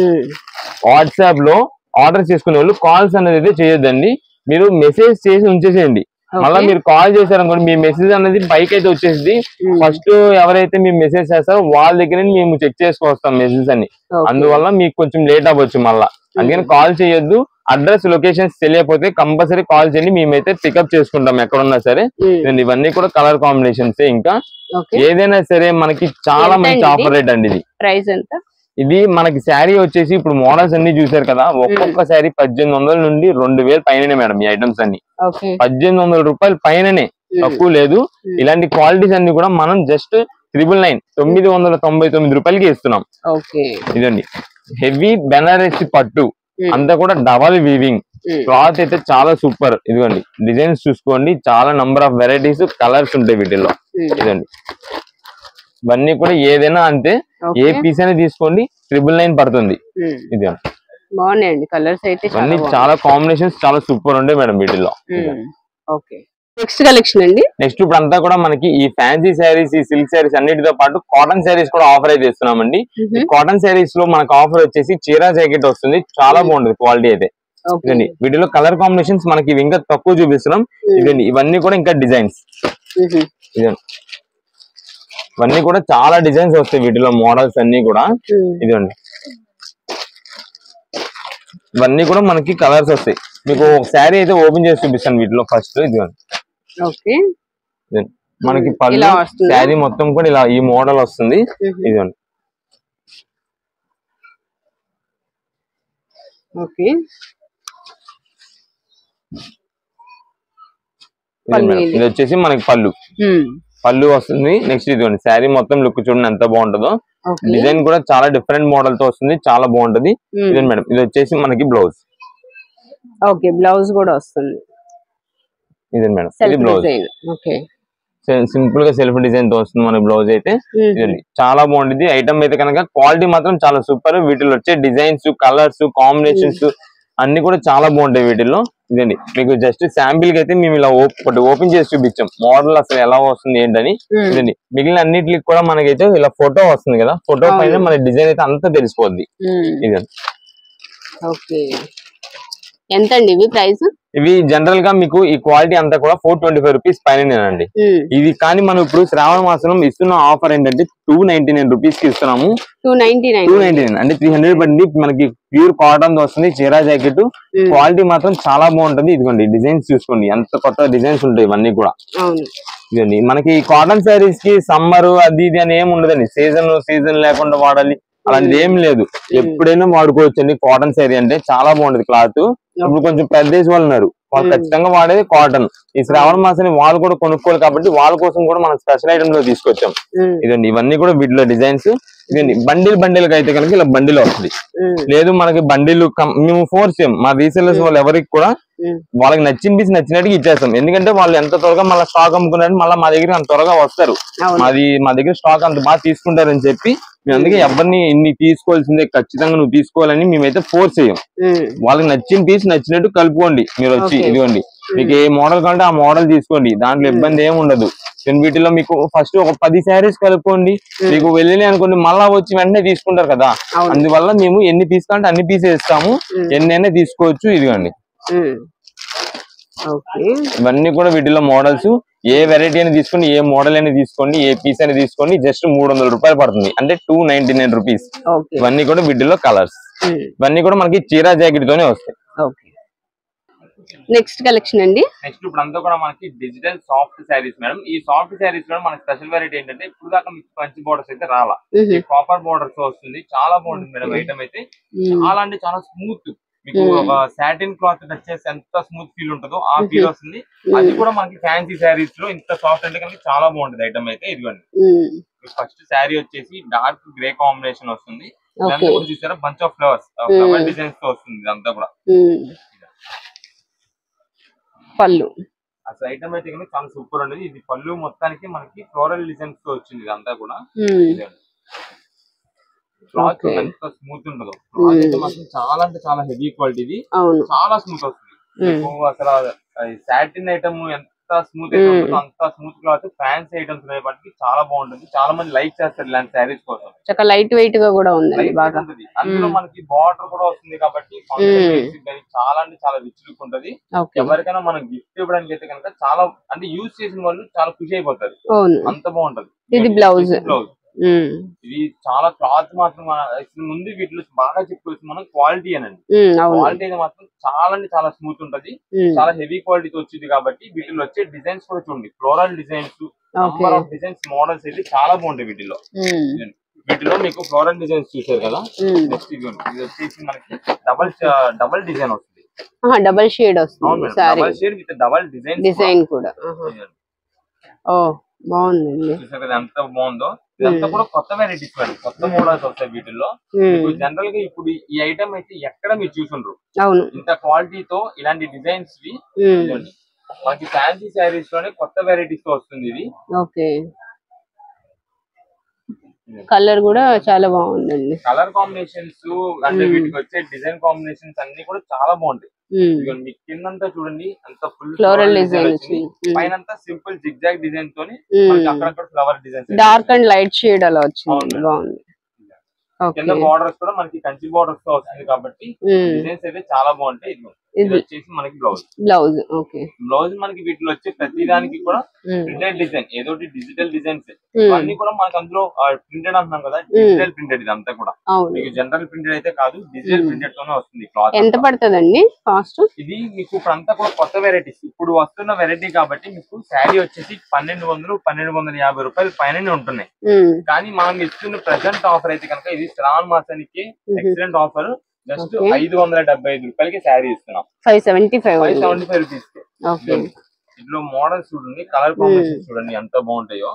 వాట్సాప్ లో ఆర్డర్ చేసుకునే వాళ్ళు కాల్స్ అన్నది అయితే చెయ్యొద్దండి. మీరు మెసేజ్ చేసి ఉంచేసేయండి. మళ్ళీ మీరు కాల్ చేశారనుకోండి మీ మెసేజ్ అనేది పైకి అయితే వచ్చేసింది. ఫస్ట్ ఎవరైతే మీరు మెసేజ్ చేస్తారో వాళ్ళ దగ్గర మేము చెక్ చేసుకొస్తాం మెసేజ్ అన్ని. అందువల్ల మీకు కొంచెం లేట్ అవ్వచ్చు మళ్ళా. అందుకని కాల్ చేయొద్దు. అడ్రస్ లొకేషన్స్ తెలియకపోతే కంపల్సరీ కాల్ చేయండి, మేమైతే పికప్ చేసుకుంటాం ఎక్కడున్నా సరే. ఇవన్నీ కూడా కలర్ కాంబినేషన్స్. ఇంకా ఏదైనా సరే మనకి చాలా మంచి ఆఫర్ రేట్ అండి. ఇది ప్రైస్ ఎంత? ఇది మనకి శారీ వచ్చేసి ఇప్పుడు మోడల్స్ అన్ని చూసారు కదా, ఒక్కొక్క శారీ 1800 నుండి 2000 పైననే మేడం. ఈ ఐటమ్స్ అన్ని 1800 రూపాయలు పైననే, తక్కువ లేదు. ఇలాంటి క్వాలిటీస్ అన్ని కూడా మనం జస్ట్ 999 రూపాయలకి ఇస్తున్నాం. ఇదండి హెవీ బెనారసి పట్టు, అంతా కూడా డబల్ వీవింగ్. క్లాత్ అయితే చాలా సూపర్. ఇదిగోండి డిజైన్స్ చూసుకోండి, చాలా నంబర్ ఆఫ్ వెరైటీస్ కలర్స్ ఉంటాయి వీటిల్లో. ఇదండి ఇవన్నీ కూడా ఏదైనా అంతే, ఏ పీస్ అయినా తీసుకోండి 999 పడుతుంది. ఇది బాగున్నాయండి కలర్స్ అయితే చాలా కాంబినేషన్స్ చాలా సూపర్ ఉండే మేడం వీటిల్లో. ఓకే నెక్స్ట్ కలెక్షన్ అండి. నెక్స్ట్ ఇప్పుడు అంతా కూడా మనకి ఈ ఫ్యాన్సీ శారీస్, ఈ సిల్క్ శారీస్ అన్నిటితో పాటు కాటన్ శారీస్ కూడా ఆఫర్ అయితే ఇస్తున్నామండి. ఈ కాటన్ శారీస్ లో మనకు ఆఫర్ వచ్చేసి చీరా జాకెట్ వస్తుంది, చాలా బాగుంటుంది క్వాలిటీ అయితే. ఇదండి వీటిలో కలర్ కాంబినేషన్స్ మనకి ఇంకా తక్కువ చూపిస్తున్నాం. ఇదండి ఇవన్నీ కూడా ఇంకా డిజైన్స్, ఇదండి ఇవన్నీ కూడా చాలా డిజైన్స్ వస్తాయి వీటిలో, మోడల్స్ అన్ని కూడా. ఇదండి ఇవన్నీ కూడా మనకి కలర్స్ వస్తాయి. మీకు ఒక శారీ అయితే ఓపెన్ చేసి చూపిస్తాను వీటిలో. ఫస్ట్ ఇదిగోండి మనకి పళ్ళు, శారీ మొత్తం కూడా ఇలా ఈ మోడల్ వస్తుంది. ఇదిగోండి ఇది వచ్చేసి మనకి పళ్ళు వస్తుంది. నెక్స్ట్ ఇదిగోండి శారీ మొత్తం లుక్ చూడండి ఎంత బాగుంటుందో. డిజైన్ కూడా చాలా డిఫరెంట్ మోడల్ తో వస్తుంది, చాలా బాగుంటది. ఇదండి మేడం ఇది వచ్చేసి మనకి బ్లౌజ్. ఓకే బ్లౌజ్ కూడా వస్తుంది. ఇదండి మేడం ఇది బ్లౌజ్. సింపుల్ గా సెల్ఫ్ డిజైన్ తో వస్తుంది మన బ్లౌజ్ అయితే. ఇదండి చాలా బాగుంటుంది ఐటమ్ అయితే కనుక. క్వాలిటీ మాత్రం చాలా సూపర్. వీటిలో వచ్చే డిజైన్స్, కలర్స్, కాంబినేషన్స్ అన్ని కూడా చాలా బాగుంటాయి వీటిల్లో. ఇదండి మీకు జస్ట్ శాంపిల్ కి అయితే మేము ఇలా ఓపెన్ చేసి చూపించాం మోడల్ అసలు ఎలా వస్తుంది ఏంటని. ఇదండి మిగిలిన అన్నిటికి కూడా మనకైతే ఇలా ఫోటో వస్తుంది కదా, ఫోటో పైన మన డిజైన్ అయితే అంతా తెలిసిపోద్ది. ఇదండి ఎంత అండి ఇవి ప్రైస్? ఇవి జనరల్ గా మీకు ఈ క్వాలిటీ అంతా కూడా 425 రూపీస్ పైనండి. ఇది కానీ మనం ఇప్పుడు శ్రావణ మాసం ఇస్తున్న ఆఫర్ ఏంటంటే 299 రూపీస్ కి ఇస్తున్నాము. 299 అంటే 300 పడింది. మనకి ప్యూర్ కాటన్ వస్తుంది చీరా జాకెట్. క్వాలిటీ మాత్రం చాలా బాగుంటుంది. ఇదిగోండి డిజైన్స్ చూసుకోండి ఎంత కొత్త డిజైన్స్ ఉంటాయి ఇవన్నీ కూడా. ఇదండి మనకి కాటన్ శారీస్ కి సమ్మర్ అది ఇది అని ఏమి ఉండదండి. సీజన్ లేకుండా వాడాలి అలాంటిది ఏం లేదు, ఎప్పుడైనా వాడుకోవచ్చు అండి. కాటన్ శారీ అంటే చాలా బాగుంటది క్లాత్. ఇప్పుడు కొంచెం పెద్ద ఏజ్ వాళ్ళు ఉన్నారు, వాళ్ళు ఖచ్చితంగా వాడేది కాటన్. ఈ శ్రావణ మాసాన్ని వాళ్ళు కూడా కొనుక్కోవాలి కాబట్టి వాళ్ళ కోసం కూడా మనం స్పెషల్ ఐటమ్ లో తీసుకొచ్చాం. ఇదండి ఇవన్నీ కూడా వీటిలో డిజైన్స్. ఇదండి బండిల్ అయితే కనుక ఇలా బండిల్ వస్తుంది. లేదు మనకి బండిల్ మేము ఫోర్స్ చేయం, మా రీసెల్లర్స్ వాళ్ళు ఎవరికి కూడా వాళ్ళకి నచ్చిన పీస్ నచ్చినట్టుగా ఇచ్చేస్తాం. ఎందుకంటే వాళ్ళు ఎంత త్వరగా మళ్ళీ స్టాక్ అమ్ముకున్నారు మళ్ళీ మా దగ్గర అంత త్వరగా వస్తారు. మా దగ్గర స్టాక్ అంత బాగా తీసుకుంటారని చెప్పి మేము అందుకే ఎవరిని ఇన్ని తీసుకోవాల్సిందే, ఖచ్చితంగా నువ్వు తీసుకోవాలని మేమైతే ఫోర్స్ చేయం. వాళ్ళకి నచ్చిన పీస్ నచ్చినట్టు కలుపుకోండి మీరు వచ్చి. ఇదిగోండి మీకు ఏ మోడల్ కావాలంటే ఆ మోడల్ తీసుకోండి, దాంట్లో ఇబ్బంది ఏమి ఉండదు. వీటిలో మీకు ఫస్ట్ ఒక 10 శారీస్ కలుపుకోండి, మీకు వెళ్ళి అనుకోండి మళ్ళా వచ్చి వెంటనే తీసుకుంటారు కదా. అందువల్ల మేము ఎన్ని తీసుకోవాలంటే అన్ని పీసెస్ ఇస్తాము, ఎన్నైనా తీసుకోవచ్చు. ఇదిగోండి ఇవన్నీ కూడా వీటిలో మోడల్స్. ఏ వెరైటీ అయినా తీసుకోండి, ఏ మోడల్ అయినా తీసుకోండి, ఏ పీస్ అయినా తీసుకోండి. జస్ట్ 300 రూపాయలు పడుతుంది, అంటే 299 రూపీస్. ఇవన్నీ కూడా వీటిలో కలర్స్. ఇవన్నీ కూడా మనకి చీరా జాకెట్ తోనే వస్తాయి. నెక్స్ట్ కలెక్షన్ అండి. నెక్స్ట్ ఇప్పుడు అంతా కూడా మనకి డిజిటల్ సాఫ్ట్ శారీస్ మేడం. ఈ సాఫ్ట్ శారీస్ లో మనకి స్పెషల్ వెరైటీ ఏంటంటే ఇప్పుడు దాకా మీకు పంచి బోర్డర్స్ అయితే రాలా, కాపర్ బోర్డర్స్ వస్తుంది. చాలా బాగుంటుంది మేడం ఐటమ్ అయితే. చాలా అంటే చాలా స్మూత్, మీకు ఒక సాటిన్ క్లాత్ టచ్ చేస్తే ఎంత స్మూత్ ఫీల్ ఉంటుందో ఆ ఫీల్ వస్తుంది. అది కూడా మనకి ఫ్యాన్సీ శారీస్ లో ఇంత సాఫ్ట్ అంటే కనుక చాలా బాగుంటుంది ఐటమ్ అయితే. ఇదిగోండి ఫస్ట్ శారీ వచ్చేసి డార్క్ గ్రే కాంబినేషన్ వస్తుంది. ఇదంతా కూడా చూసారా bunch of flowers, flower designs తో వస్తుంది ఇదంతా కూడా. పళ్ళు అసలు ఐటమ్ అయితే కనుక చాలా సూపర్ ఉండేది. ఇది పళ్ళు మొత్తానికి మనకి ఫ్లోరల్ డిజైన్స్ తో వచ్చింది ఇదంతా కూడా. క్లాత్ ఎంత స్మూత్ ఉండదు, క్లాత్ అయితే మాత్రం చాలా అంటే చాలా హెవీ క్వాలిటీ. ఇది చాలా స్మూత్ వస్తుంది. అసలు సాటిన్ ఐటమ్ ఎంత స్మూత్ అయితే ఉంటుందో అంత స్మూత్ క్లాత్. ఫ్యాన్సీ ఐటమ్స్ అనేప్పటికీ చాలా బాగుంటుంది. చాలా మంది లైక్ చేస్తారు ఇలాంటి శారీస్ కోసం. లైట్ వెయిట్ గా కూడా ఉంది, అందులో మనకి బార్డర్ కూడా వస్తుంది కాబట్టి చాలా అంటే చాలా రిచ్ లుక్ ఉంటది. ఎవరికైనా మనం గిఫ్ట్ ఇవ్వడానికి అయితే కనుక చాలా అంటే యూజ్ చేసిన వాళ్ళు చాలా ఖుషి అయిపోతారు, అంత బాగుంటది. ఇది బ్లౌజ్. ఇది చాలా క్లాత్ మాత్రం ముందు వీటిలో బాగా చెప్పుకోవచ్చు మనం క్వాలిటీ అనండి. క్వాలిటీ అయితే మాత్రం చాలా అంటే చాలా స్మూత్ ఉంటది, చాలా హెవీ క్వాలిటీతో వచ్చింది కాబట్టి వీటిలో వచ్చే డిజైన్స్ కూడా చూడండి. Floral designs, number of designs, models అయితే చాలా బాగుంటాయి వీటిలో. వీటిలో మీకు ఫ్లోరల్ డిజైన్స్ చూసారు కదా. నెక్స్ట్ ఇది వచ్చేసి మనకి డబల్ డిజైన్ వస్తుంది, డబల్ షేడ్ వస్తుంది. Double shade with double design కూడా బాగుంది. చూసారు కదా ఎంత బాగుందో. ఇదంతా కూడా కొత్త వెరైటీస్ మేడం, కొత్త మోడల్స్ వస్తాయి వీటిల్లో. జనరల్ గా ఇప్పుడు ఈ ఐటమ్ అయితే ఎక్కడ మీరు చూసుండ్రు ఇంత క్వాలిటీతో ఇలాంటి డిజైన్స్. మనకి ఫ్యాన్సీ శారీస్ లోనే కొత్త వెరైటీస్ తో వస్తుంది ఇది. కలర్ కూడా చాలా బాగుందండి. కలర్ కాంబినేషన్స్ అంటే వీటికి వచ్చే డిజైన్ కాంబినేషన్స్ అన్ని కూడా చాలా బాగుంటాయి. మీకు కిందంతా చూడండి అంత ఫుల్ ఫ్లోరల్ డిజైన్ వచ్చింది, పైన అంతా సింపుల్ జిగ్జాగ్ డిజైన్ తోని అక్కడక్కడ flower design dark and light shade అలా వచ్చింది, బాగుంది. కింద బార్డర్స్ కూడా మనకి కంచి బార్డర్స్ తో వస్తుంది కాబట్టి డిజైన్స్ అయితే చాలా బాగుంటాయి. ఇది వచ్చేసి మనకి బ్లౌజ్. ఓకే, బ్లౌజ్ మనకి వీటిలో వచ్చే ప్రతి దానికి కూడా ప్రింటెడ్ డిజైన్, ఏదో డిజిటల్ డిజైన్స్ అన్ని కూడా మనకి అందులో ప్రింటెడ్ అంటున్నాం కదా, డిజిటల్ ప్రింటెడ్ ఇదంతా కూడా. మీకు జనరల్ ప్రింటెడ్ అయితే కాదు, డిజిటల్ ప్రింటెడ్ తోనే వస్తుంది క్లాత్. ఎంత పడుతుందండి కాస్ట్? ఇది మీకు ఇప్పుడు అంతా కూడా కొత్త వెరైటీస్, ఇప్పుడు వస్తున్న వెరైటీ కాబట్టి మీకు శారీ వచ్చేసి 1200-1250 రూపాయలు పైన ఉంటున్నాయి. కానీ మనం ఇస్తున్న ప్రెసెంట్ ఆఫర్ అయితే కనుక ఇది శ్రావణ మాసానికి ఎక్సలెంట్ ఆఫర్. జస్ట్ 575 రూపాయలకి శారీ ఇస్తున్నాం, 575 రూపీస్. ఇందులో మోడల్స్ చూడండి, కలర్ కాంబినేషన్ చూడండి ఎంత బాగుంటాయో.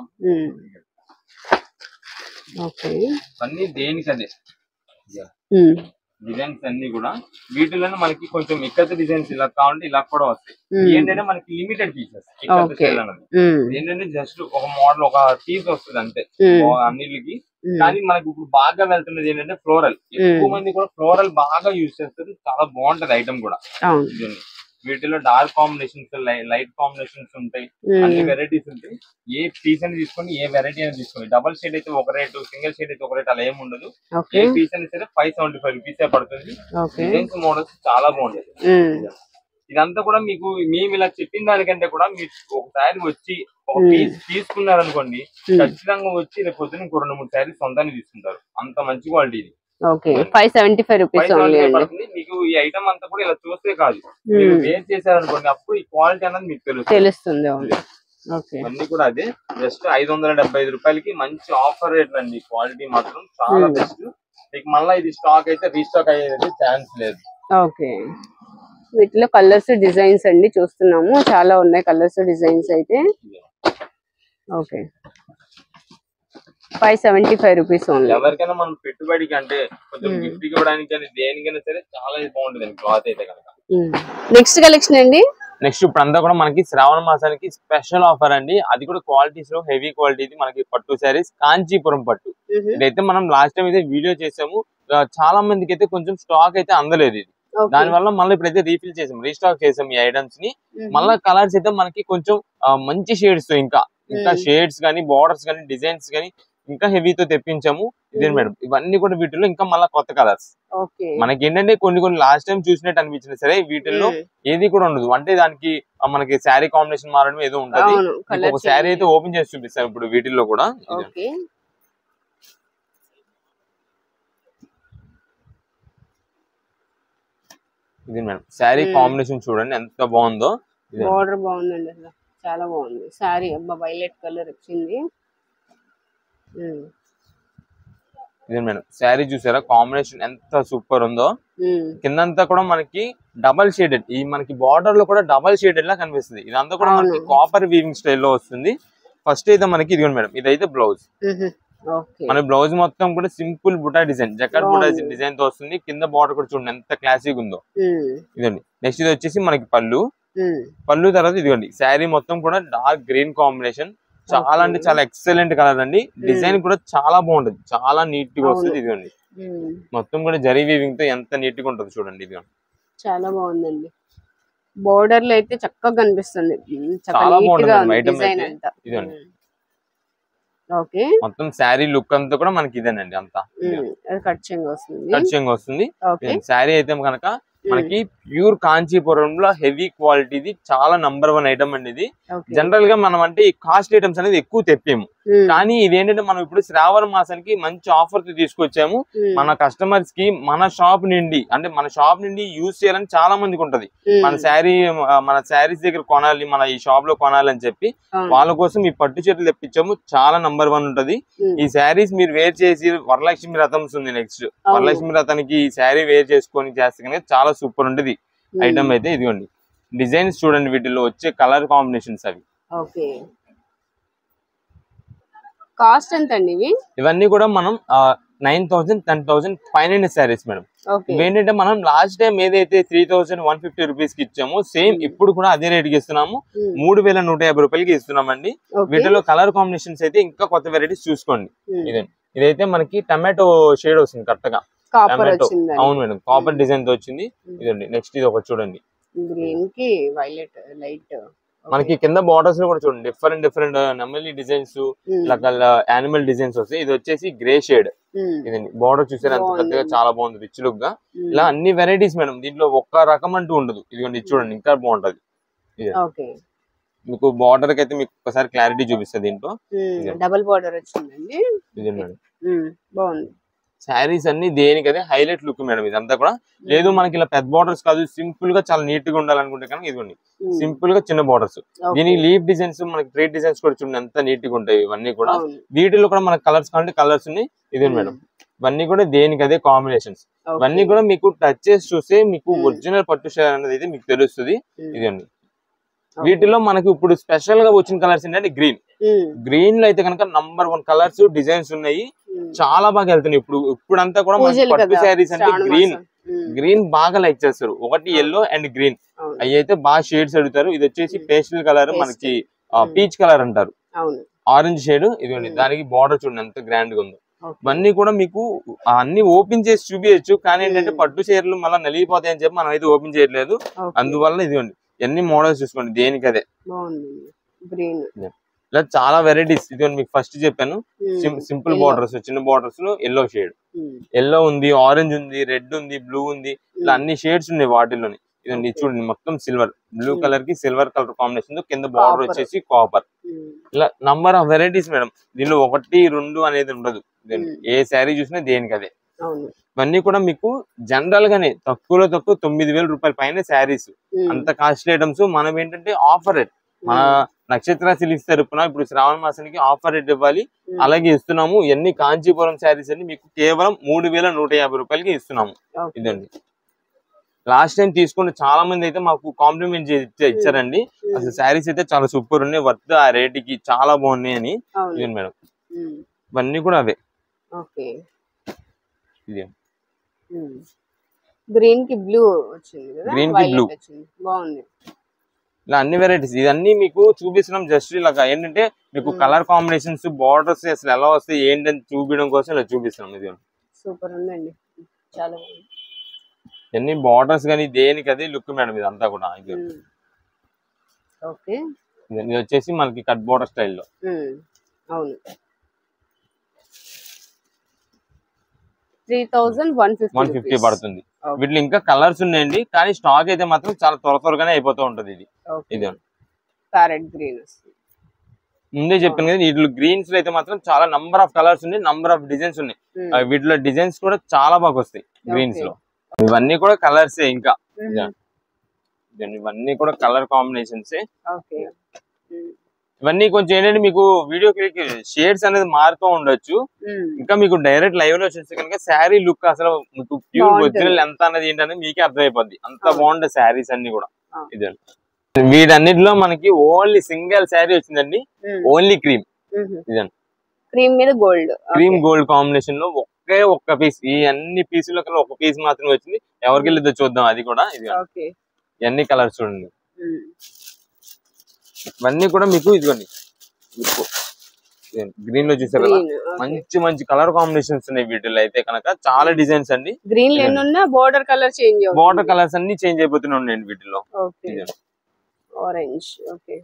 అన్ని దేనికదే డిజైన్స్ అన్ని కూడా. వీటిలోనే మనకి కొంచెం ఇక్కత డిజైన్స్ ఇలా కావాలంటే ఇలా కూడా వస్తాయి. ఏంటంటే మనకి లిమిటెడ్ పీసెస్ ఏంటంటే జస్ట్ ఒక మోడల్ ఒక పీస్ వస్తుంది అంతే అన్నిటికి. కానీ మనకి ఇప్పుడు బాగా వెళ్తున్నది ఏంటంటే ఫ్లోరల్. ఎక్కువ మంది కూడా ఫ్లోరల్ బాగా యూజ్ చేస్తారు, చాలా బాగుంటది ఐటమ్ కూడా. వీటిలో డార్క్ కాంబినేషన్స్, లైట్ కాంబినేషన్స్ ఉంటాయి, అన్ని వెరైటీస్ ఉంటాయి. ఏ పీస్ అని తీసుకోండి, ఏ వెరైటీ అని తీసుకోండి. డబల్ షేడ్ అయితే ఒక రేటు, సింగిల్ షేడ్ అయితే ఒక రేట్, అలా ఏమి ఉండదు. ఏ పీస్ అని సరే 575 రూపీసే పడుతుంది. డిజైన్స్ మోడల్స్ చాలా బాగుంటాయి. ఇదంతా కూడా మీకు మేము ఇలా చెప్పిన దానికంటే కూడా మీరు ఒకసారి వచ్చి ఒక పీస్ తీసుకున్నారనుకోండి, ఖచ్చితంగా వచ్చి రేపు పొద్దున ఇంకో 2-3 శారీస్ సొంతాన్ని తీసుకుంటారు. అంత మంచి క్వాలిటీ ఇది. 575 రూపీస్ పడుతుంది. మీకు ఈ ఐటమ్ అంతా కూడా ఇలా చూస్తే కాదు, మీరు వేర్ చేశారనుకోండి, అప్పుడు ఈ క్వాలిటీ అనేది మీకు తెలుస్తుంది. అన్ని కూడా అదే జస్ట్ 575 రూపాయలకి మంచి ఆఫర్ రేట్ అండి. క్వాలిటీ మాత్రం చాలా బెస్ట్. మీకు మళ్ళీ ఇది స్టాక్ అయితే రీస్టాక్ అయ్యేది ఛాన్స్ లేదు. ఓకే, వీటిలో కలర్స్ డిజైన్స్ అండి చూస్తున్నాము, చాలా ఉన్నాయి కలర్స్ డిజైన్స్ అయితే. Okay, 575 rupees only. ఎవరికైనా మనం పెట్టుబడికి అంటే కొంచెం గిఫ్ట్ ఇవ్వడానికి కానీ దేనికైనా సరే చాలా బాగుంటుంది క్లాత్ అయితే కనుక. నెక్స్ట్ కలెక్షన్ అండి. నెక్స్ట్ ఇప్పుడు అంతా కూడా మనకి శ్రావణ మాసానికి స్పెషల్ ఆఫర్ అండి. అది కూడా క్వాలిటీస్ లో హెవీ క్వాలిటీ. మనకి పట్టు శారీస్, కాంచీపురం పట్టు. ఇదైతే మనం లాస్ట్ టైం అయితే వీడియో చేసాము, చాలా మందికి అయితే కొంచెం స్టాక్ అయితే అందలేదు ఇది. దాని వల్ల మళ్ళీ ఇప్పుడైతే రీఫిల్ చేసాం, రీస్టాక్ చేసాం ఈ ఐటమ్స్ ని. మళ్ళీ కలర్స్ అయితే మనకి కొంచెం మంచి షేడ్స్ తో ఇంకా షేడ్స్ కానీ, బార్డర్స్ కానీ, డిజైన్స్ కానీ ఇంకా హెవీతో తెప్పించాము. ఇదే మేడం, ఇవన్నీ కూడా వీటిలో ఇంకా మళ్ళీ కొత్త కలర్స్. మనకి ఏంటంటే కొన్ని లాస్ట్ టైం చూసినట్టు అనిపించినా సరే వీటిల్లో ఏది కూడా ఉండదు. అంటే దానికి మనకి శారీ కాంబినేషన్ మారడం ఏదో ఉంటది. ఒక శారీ అయితే ఓపెన్ చేసి చూపిస్తాం ఇప్పుడు వీటిల్లో కూడా. ఇది మేడం శారీ కాంబినేషన్ చూడండి ఎంత బాగుందో. బోర్డర్ బాగుందండి, అసలు చాలా బాగుంది శారీ. అబ్బా, వైలెట్ కలర్ వచ్చింది. ఇదే మేడం శారీ చూసారా కాంబినేషన్ ఎంత సూపర్ ఉందో. కిందంతా కూడా మనకి డబల్ షేడెడ్, ఈ మనకి బార్డర్ లో కూడా డబల్ షేడెడ్ లా కనిపిస్తుంది. ఇదంతా కూడా మనకి కాపర్ వీవింగ్ స్టైల్లో వస్తుంది. ఫస్ట్ అయితే మనకి ఇదిగోండి మేడం, ఇదైతే బ్లౌజ్. మన బ్లౌజ్ మొత్తం కూడా సింపుల్ బుటా డిజైన్, జకట్ బుటా డిజైన్ తో వస్తుంది. కింద బార్డర్ కూడా చూడండి ఎంత క్లాసిక్ ఉందో. ఇదండి నెక్స్ట్ ఇది వచ్చేసి మనకి పళ్ళు తర్వాత ఇదిగోండి శారీ మొత్తం కూడా డార్క్ గ్రీన్ కాంబినేషన్. చాలా అంటే చాలా ఎక్సలెంట్ కలర్ అండి. డిజైన్ కూడా చాలా బాగుంటది, చాలా నీట్ గా వస్తుంది. ఇదిగోండి మొత్తం కూడా జరీ వీవింగ్ తో ఎంత నీట్ గా ఉంటుంది చూడండి. ఇదిగోండి చాలా బాగుందండి. బోర్డర్ లో అయితే చక్కగా కనిపిస్తుంది, చాలా బాగుంటుంది ఐటమ్ అయితే. ఇదిగోండి మొత్తం శారీ లుక్ అంతా కూడా మనకి ఇదేనండి, అంతా కట్ చెంగు వస్తుంది. శారీ అయితే కనుక మనకి ప్యూర్ కాంచీపురంలో హెవీ క్వాలిటీది చాలా నంబర్ 1 ఐటమ్ అండి ఇది. జనరల్ గా మనం అంటే ఈ కాస్ట్ ఐటమ్స్ అనేది ఎక్కువ తెప్పాము, కానీ ఇదేంటంటే మనం ఇప్పుడు శ్రావణ మాసానికి మంచి ఆఫర్ తో తీసుకొచ్చాము. మన కస్టమర్స్ కి మన షాప్ నుండి యూజ్ చేయాలని చాలా మందికి ఉంటది. మన శారీస్ దగ్గర కొనాలి, మన ఈ షాప్ లో కొనాలి అని చెప్పి వాళ్ళ కోసం ఈ పట్టు చీరలు తెప్పించాము. చాలా నంబర్ 1 ఉంటది. ఈ శారీస్ మీరు వేర్ చేసి వరలక్ష్మి వ్రతం ఉంది, నెక్స్ట్ వరలక్ష్మి వ్రతానికి ఈ శారీ వేర్ చేసుకొని చేస్తే చాలా సూపర్ ఉంటది ఐటమ్ అయితే. ఇదిగోండి డిజైన్స్ చూడండి, వీటిలో వచ్చే కలర్ కాంబినేషన్స్ అవి. కాస్ట్ ఎంత అండి ఇవన్నీ కూడా మనం 9,000, 10,000 500 శారీస్ మేడం. ఏంటంటే మనం లాస్ట్ టైం ఏదైతే 3,150 రూపీస్ కి ఇచ్చామో సేమ్ ఇప్పుడు కూడా అదే రేట్ కి ఇస్తున్నాము. 3,150 రూపాయలకి ఇస్తున్నామండి. వీటిలో కలర్ కాంబినేషన్స్ అయితే ఇంకా కొత్త వెరైటీస్ చూసుకోండి. ఇదండి ఇదైతే మనకి టమాటో షేడ్ వస్తుంది కరెక్ట్ గా. కాపర్ టమాటో వచ్చింది. అవును మేడం, కాపర్ డిజైన్ తో వచ్చింది. ఇదండి నెక్స్ట్ ఇది ఒకటి చూడండి, గ్రీన్ కి వైలెట్ లైట్. మనకి కింద బార్డర్స్ లో కూడా చూడండి డిఫరెంట్ డిఫరెంట్ నెమలి డిజైన్స్, రకాల యానిమల్ డిజైన్స్ వస్తాయి. ఇది వచ్చేసి గ్రే షేడ్. ఇదండి బార్డర్ చూసారు ఎంత పెద్దగా, చాలా బాగుంది రిచ్ లుక్ గా. ఇలా అన్ని వెరైటీస్ మేడం, దీంట్లో ఒక్క రకం అంటూ ఉండదు. ఇదిగోండి చూడండి ఇంకా బాగుంటది. మీకు బార్డర్ కి అయితే మీకు ఒకసారి క్లారిటీ చూపిస్తుంది. దీంట్లో డబుల్ బార్డర్ వచ్చిందండి. ఇది మేడం బాగుంది. శారీస్ అన్ని దేనికదే హైలైట్ లుక్ మేడం. ఇదంతా కూడా లేదు మనకి ఇలా పెద్ద బార్డర్స్ కాదు, సింపుల్ గా చాలా నీట్ గా ఉండాలనుకుంటే కనుక ఇదిగోండి సింపుల్ గా చిన్న బార్డర్స్. దీనికి లీఫ్ డిజైన్స్, మనకి థ్రెడ్ డిజైన్స్ కూడా చూడండి ఎంత నీట్ గా ఉంటాయి. ఇవన్నీ కూడా వీటిలో కూడా మనకి కలర్స్ కావాలంటే కలర్స్ ఉన్నాయి. ఇదే మేడం ఇవన్నీ కూడా దేనికి అదే కాంబినేషన్స్. ఇవన్నీ కూడా మీకు టచ్ చేసి చూస్తే మీకు ఒరిజినల్ పట్టు షేర్ అనేది అయితే మీకు తెలుస్తుంది. ఇదండి వీటిలో మనకి ఇప్పుడు స్పెషల్ గా వచ్చిన కలర్స్ ఏంటంటే గ్రీన్ లో అయితే కనుక #1 కలర్స్ డిజైన్స్ ఉన్నాయి. చాలా బాగా వెళ్తున్నాయి ఇప్పుడంతా కూడా మనకి పట్టు శారీస్ అంటే గ్రీన్ బాగా లైక్ చేస్తారు. ఒకటి ఎల్లో అండ్ గ్రీన్, అవి అయితే బాగా షేడ్స్ అడుగుతారు. ఇది వచ్చేసి పేస్టల్ కలర్, మనకి పీచ్ కలర్ అంటారు, ఆరెంజ్ షేడ్. ఇదిగోండి దానికి బార్డర్ చూడండి ఎంత గ్రాండ్ గా ఉందో. ఇవన్నీ కూడా మీకు అన్ని ఓపెన్ చేసి చూపించచ్చు, కానీ ఏంటంటే పట్టు చీరలు మళ్ళీ నలిగిపోతాయి అని చెప్పి మనం అయితే ఓపెన్ చేయట్లేదు. అందువల్ల ఇదిగోండి ఎన్ని మోడల్స్ చూసుకోండి దేనికి అదే. ఇలా చాలా వెరైటీస్. ఇదిగోండి మీకు ఫస్ట్ చెప్పాను సింపుల్ బార్డర్స్, చిన్న బార్డర్స్ లో ఎల్లో షేడ్, ఎల్లో ఉంది, ఆరెంజ్ ఉంది, రెడ్ ఉంది, బ్లూ ఉంది, ఇలా అన్ని షేడ్స్ ఉన్నాయి వాటిల్లోని. ఇదండి చూడండి మొత్తం సిల్వర్, బ్లూ కలర్ కి సిల్వర్ కలర్ కాంబినేషన్ తో కింద బార్డర్ వచ్చేసి కాపర్. ఇలా నంబర్ ఆఫ్ వెరైటీస్ మేడం. దీనిలో 1, 2 అనేది ఉండదు. ఏ శారీ చూసినా దేనికి అదే. ఇవన్నీ కూడా మీకు జనరల్ గానే తక్కువలో తక్కువ 9,000 రూపాయల పైన శారీస్, అంత కాస్ట్లీ ఐటమ్స్. మనం ఏంటంటే ఆఫర్ రేట్, మన నక్షత్ర సిల్క్స్ తరపున ఇప్పుడు శ్రావణ మాసానికి ఆఫర్ రేట్ ఇవ్వాలి, అలాగే ఇస్తున్నాము. ఇవన్నీ కాంచీపురం శారీస్ అన్ని మీకు కేవలం 3,150 రూపాయలకి ఇస్తున్నాము. ఇదండి లాస్ట్ టైం తీసుకుంటే చాలా మంది అయితే మాకు కాంప్లిమెంట్ ఇచ్చారండి. అసలు శారీస్ అయితే చాలా సూపర్ ఉన్నాయి, వర్త్ ఆ రేట్ కి చాలా బాగున్నాయి అని. ఇదండి మేడం ఇవన్నీ కూడా అవే. ఇది గ్రీన్ కి బ్లూ వచ్చింది కదా, గ్రీన్ కి బ్లూ బాగుంది. ఇలా అన్ని వెరైటీస్ ఇవన్నీ మీకు చూపిస్తున్నాం. జస్ట్ ఇలా ఏంటంటే మీకు కలర్ కాంబినేషన్స్, బార్డర్స్ అసలు ఎలా వస్తాయి ఏంటని చూపించడం కోసం ఇలా చూపిస్తున్నాం. ఇది సూపర్ ఉందండి, చాలా బాగుంది. ఎన్ని బార్డర్స్ కానీ దేనికి అదే లుక్ మేడం ఇదంతా కూడా. ఇది వచ్చేసి మనకి కట్ బార్డర్ స్టైల్లో. అవును 3,150 పడుతుంది. వీటిలో ఇంకా కలర్స్ ఉన్నాయండి, కానీ స్టాక్ అయితే మాత్రం చాలా త్వరగానే అయిపోతూ ఉంటది. ఇది ప్యారెట్ గ్రీన్ ముందే చెప్పాను కదా, వీటిలో గ్రీన్స్ లో అయితే మాత్రం చాలా నంబర్ ఆఫ్ కలర్స్ ఉన్నాయి, నంబర్ ఆఫ్ డిజైన్స్ ఉన్నాయి. వీటిలో డిజైన్స్ కూడా చాలా బాగా వస్తాయి గ్రీన్స్ లో. ఇవన్నీ కూడా కలర్స్ ఇంకా ఇవన్నీ కూడా కలర్ కాంబినేషన్స్. ఇవన్నీ కొంచెం ఏంటంటే మీకు వీడియో షేడ్స్ అనేది మారుతూ ఉండొచ్చు. ఇంకా మీకు డైరెక్ట్ లైవ్ లో చూస్తే కనుక శారీ లుక్ అసలు మీకు ప్యూర్ ఒరిజినల్ ఎంత అనేది ఏంటనేది మీకే అర్థమైపోద్ది. అంత బాగుంటాయి శారీస్ అన్ని కూడా. ఇది వీటన్నిటిలో మనకి ఓన్లీ సింగిల్ శారీ వచ్చిందండి, ఓన్లీ క్రీమ్. ఇదండి క్రీమ్ మీద గోల్డ్, క్రీమ్ గోల్డ్ కాంబినేషన్ లో ఒక్క పీస్. ఈ అన్ని పీసుల కల్లా ఒక పీస్ మాత్రమే వచ్చింది. ఎవరికి వెళ్ళిద్దో చూద్దాం అది కూడా. ఇది అన్ని కలర్స్ చూడండి. ఇవన్నీ కూడా మీకు ఇదిగోండి గ్రీన్ లో చూసారు కదా, మంచి మంచి కలర్ కాంబినేషన్స్ ఉన్నాయి వీటిలో అయితే కనుక. చాలా డిజైన్స్ అండి. గ్రీన్ లో ఎన్ని border colour change, border colours అన్ని చేంజ్ అయిపోతూనే ఉన్నాయండి వీటిలో. ఆరెంజ్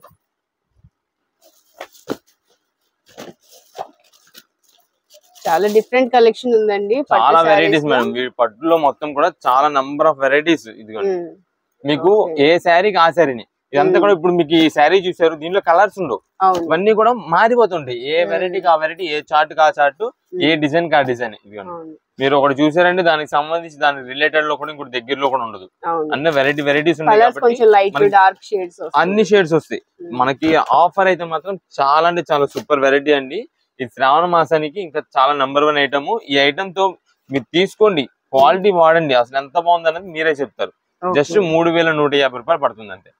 చాలా డిఫరెంట్ కలెక్షన్ ఉందండి, చాలా వెరైటీస్ మేడం. పట్టులో మొత్తం కూడా చాలా నంబర్ ఆఫ్ వెరైటీస్. ఇదిగోండి మీకు ఏ శారీకి ఆ శారీని. ఇదంతా కూడా ఇప్పుడు మీకు ఈ శారీ చూసారు, దీనిలో కలర్స్ ఉండవు. ఇవన్నీ కూడా మారిపోతుంటాయి, ఏ వెరైటీకి ఆ వెరైటీ, ఏ చార్ట్ కా చార్ట్, ఏ డిజైన్ కా డిజైన్. ఇదిగోండి మీరు ఒకటి చూసారంటే దానికి సంబంధించి దాని రిలేటెడ్ లో కూడా ఇంకోటి దగ్గరలో కూడా ఉండదు. అన్ని వెరైటీస్ ఉన్నాయి కాబట్టి అన్ని షేడ్స్ వస్తాయి. మనకి ఆఫర్ అయితే మాత్రం చాలా అంటే చాలా సూపర్ వెరైటీ అండి. ఈ శ్రావణ మాసానికి ఇంకా చాలా #1 ఐటమ్. ఈ ఐటమ్ తో మీరు తీసుకోండి, క్వాలిటీ వాడండి, అసలు ఎంత బాగుంది అనేది మీరే చెప్తారు. జస్ట్ 3,150 రూపాయలు పడుతుంది అంతే.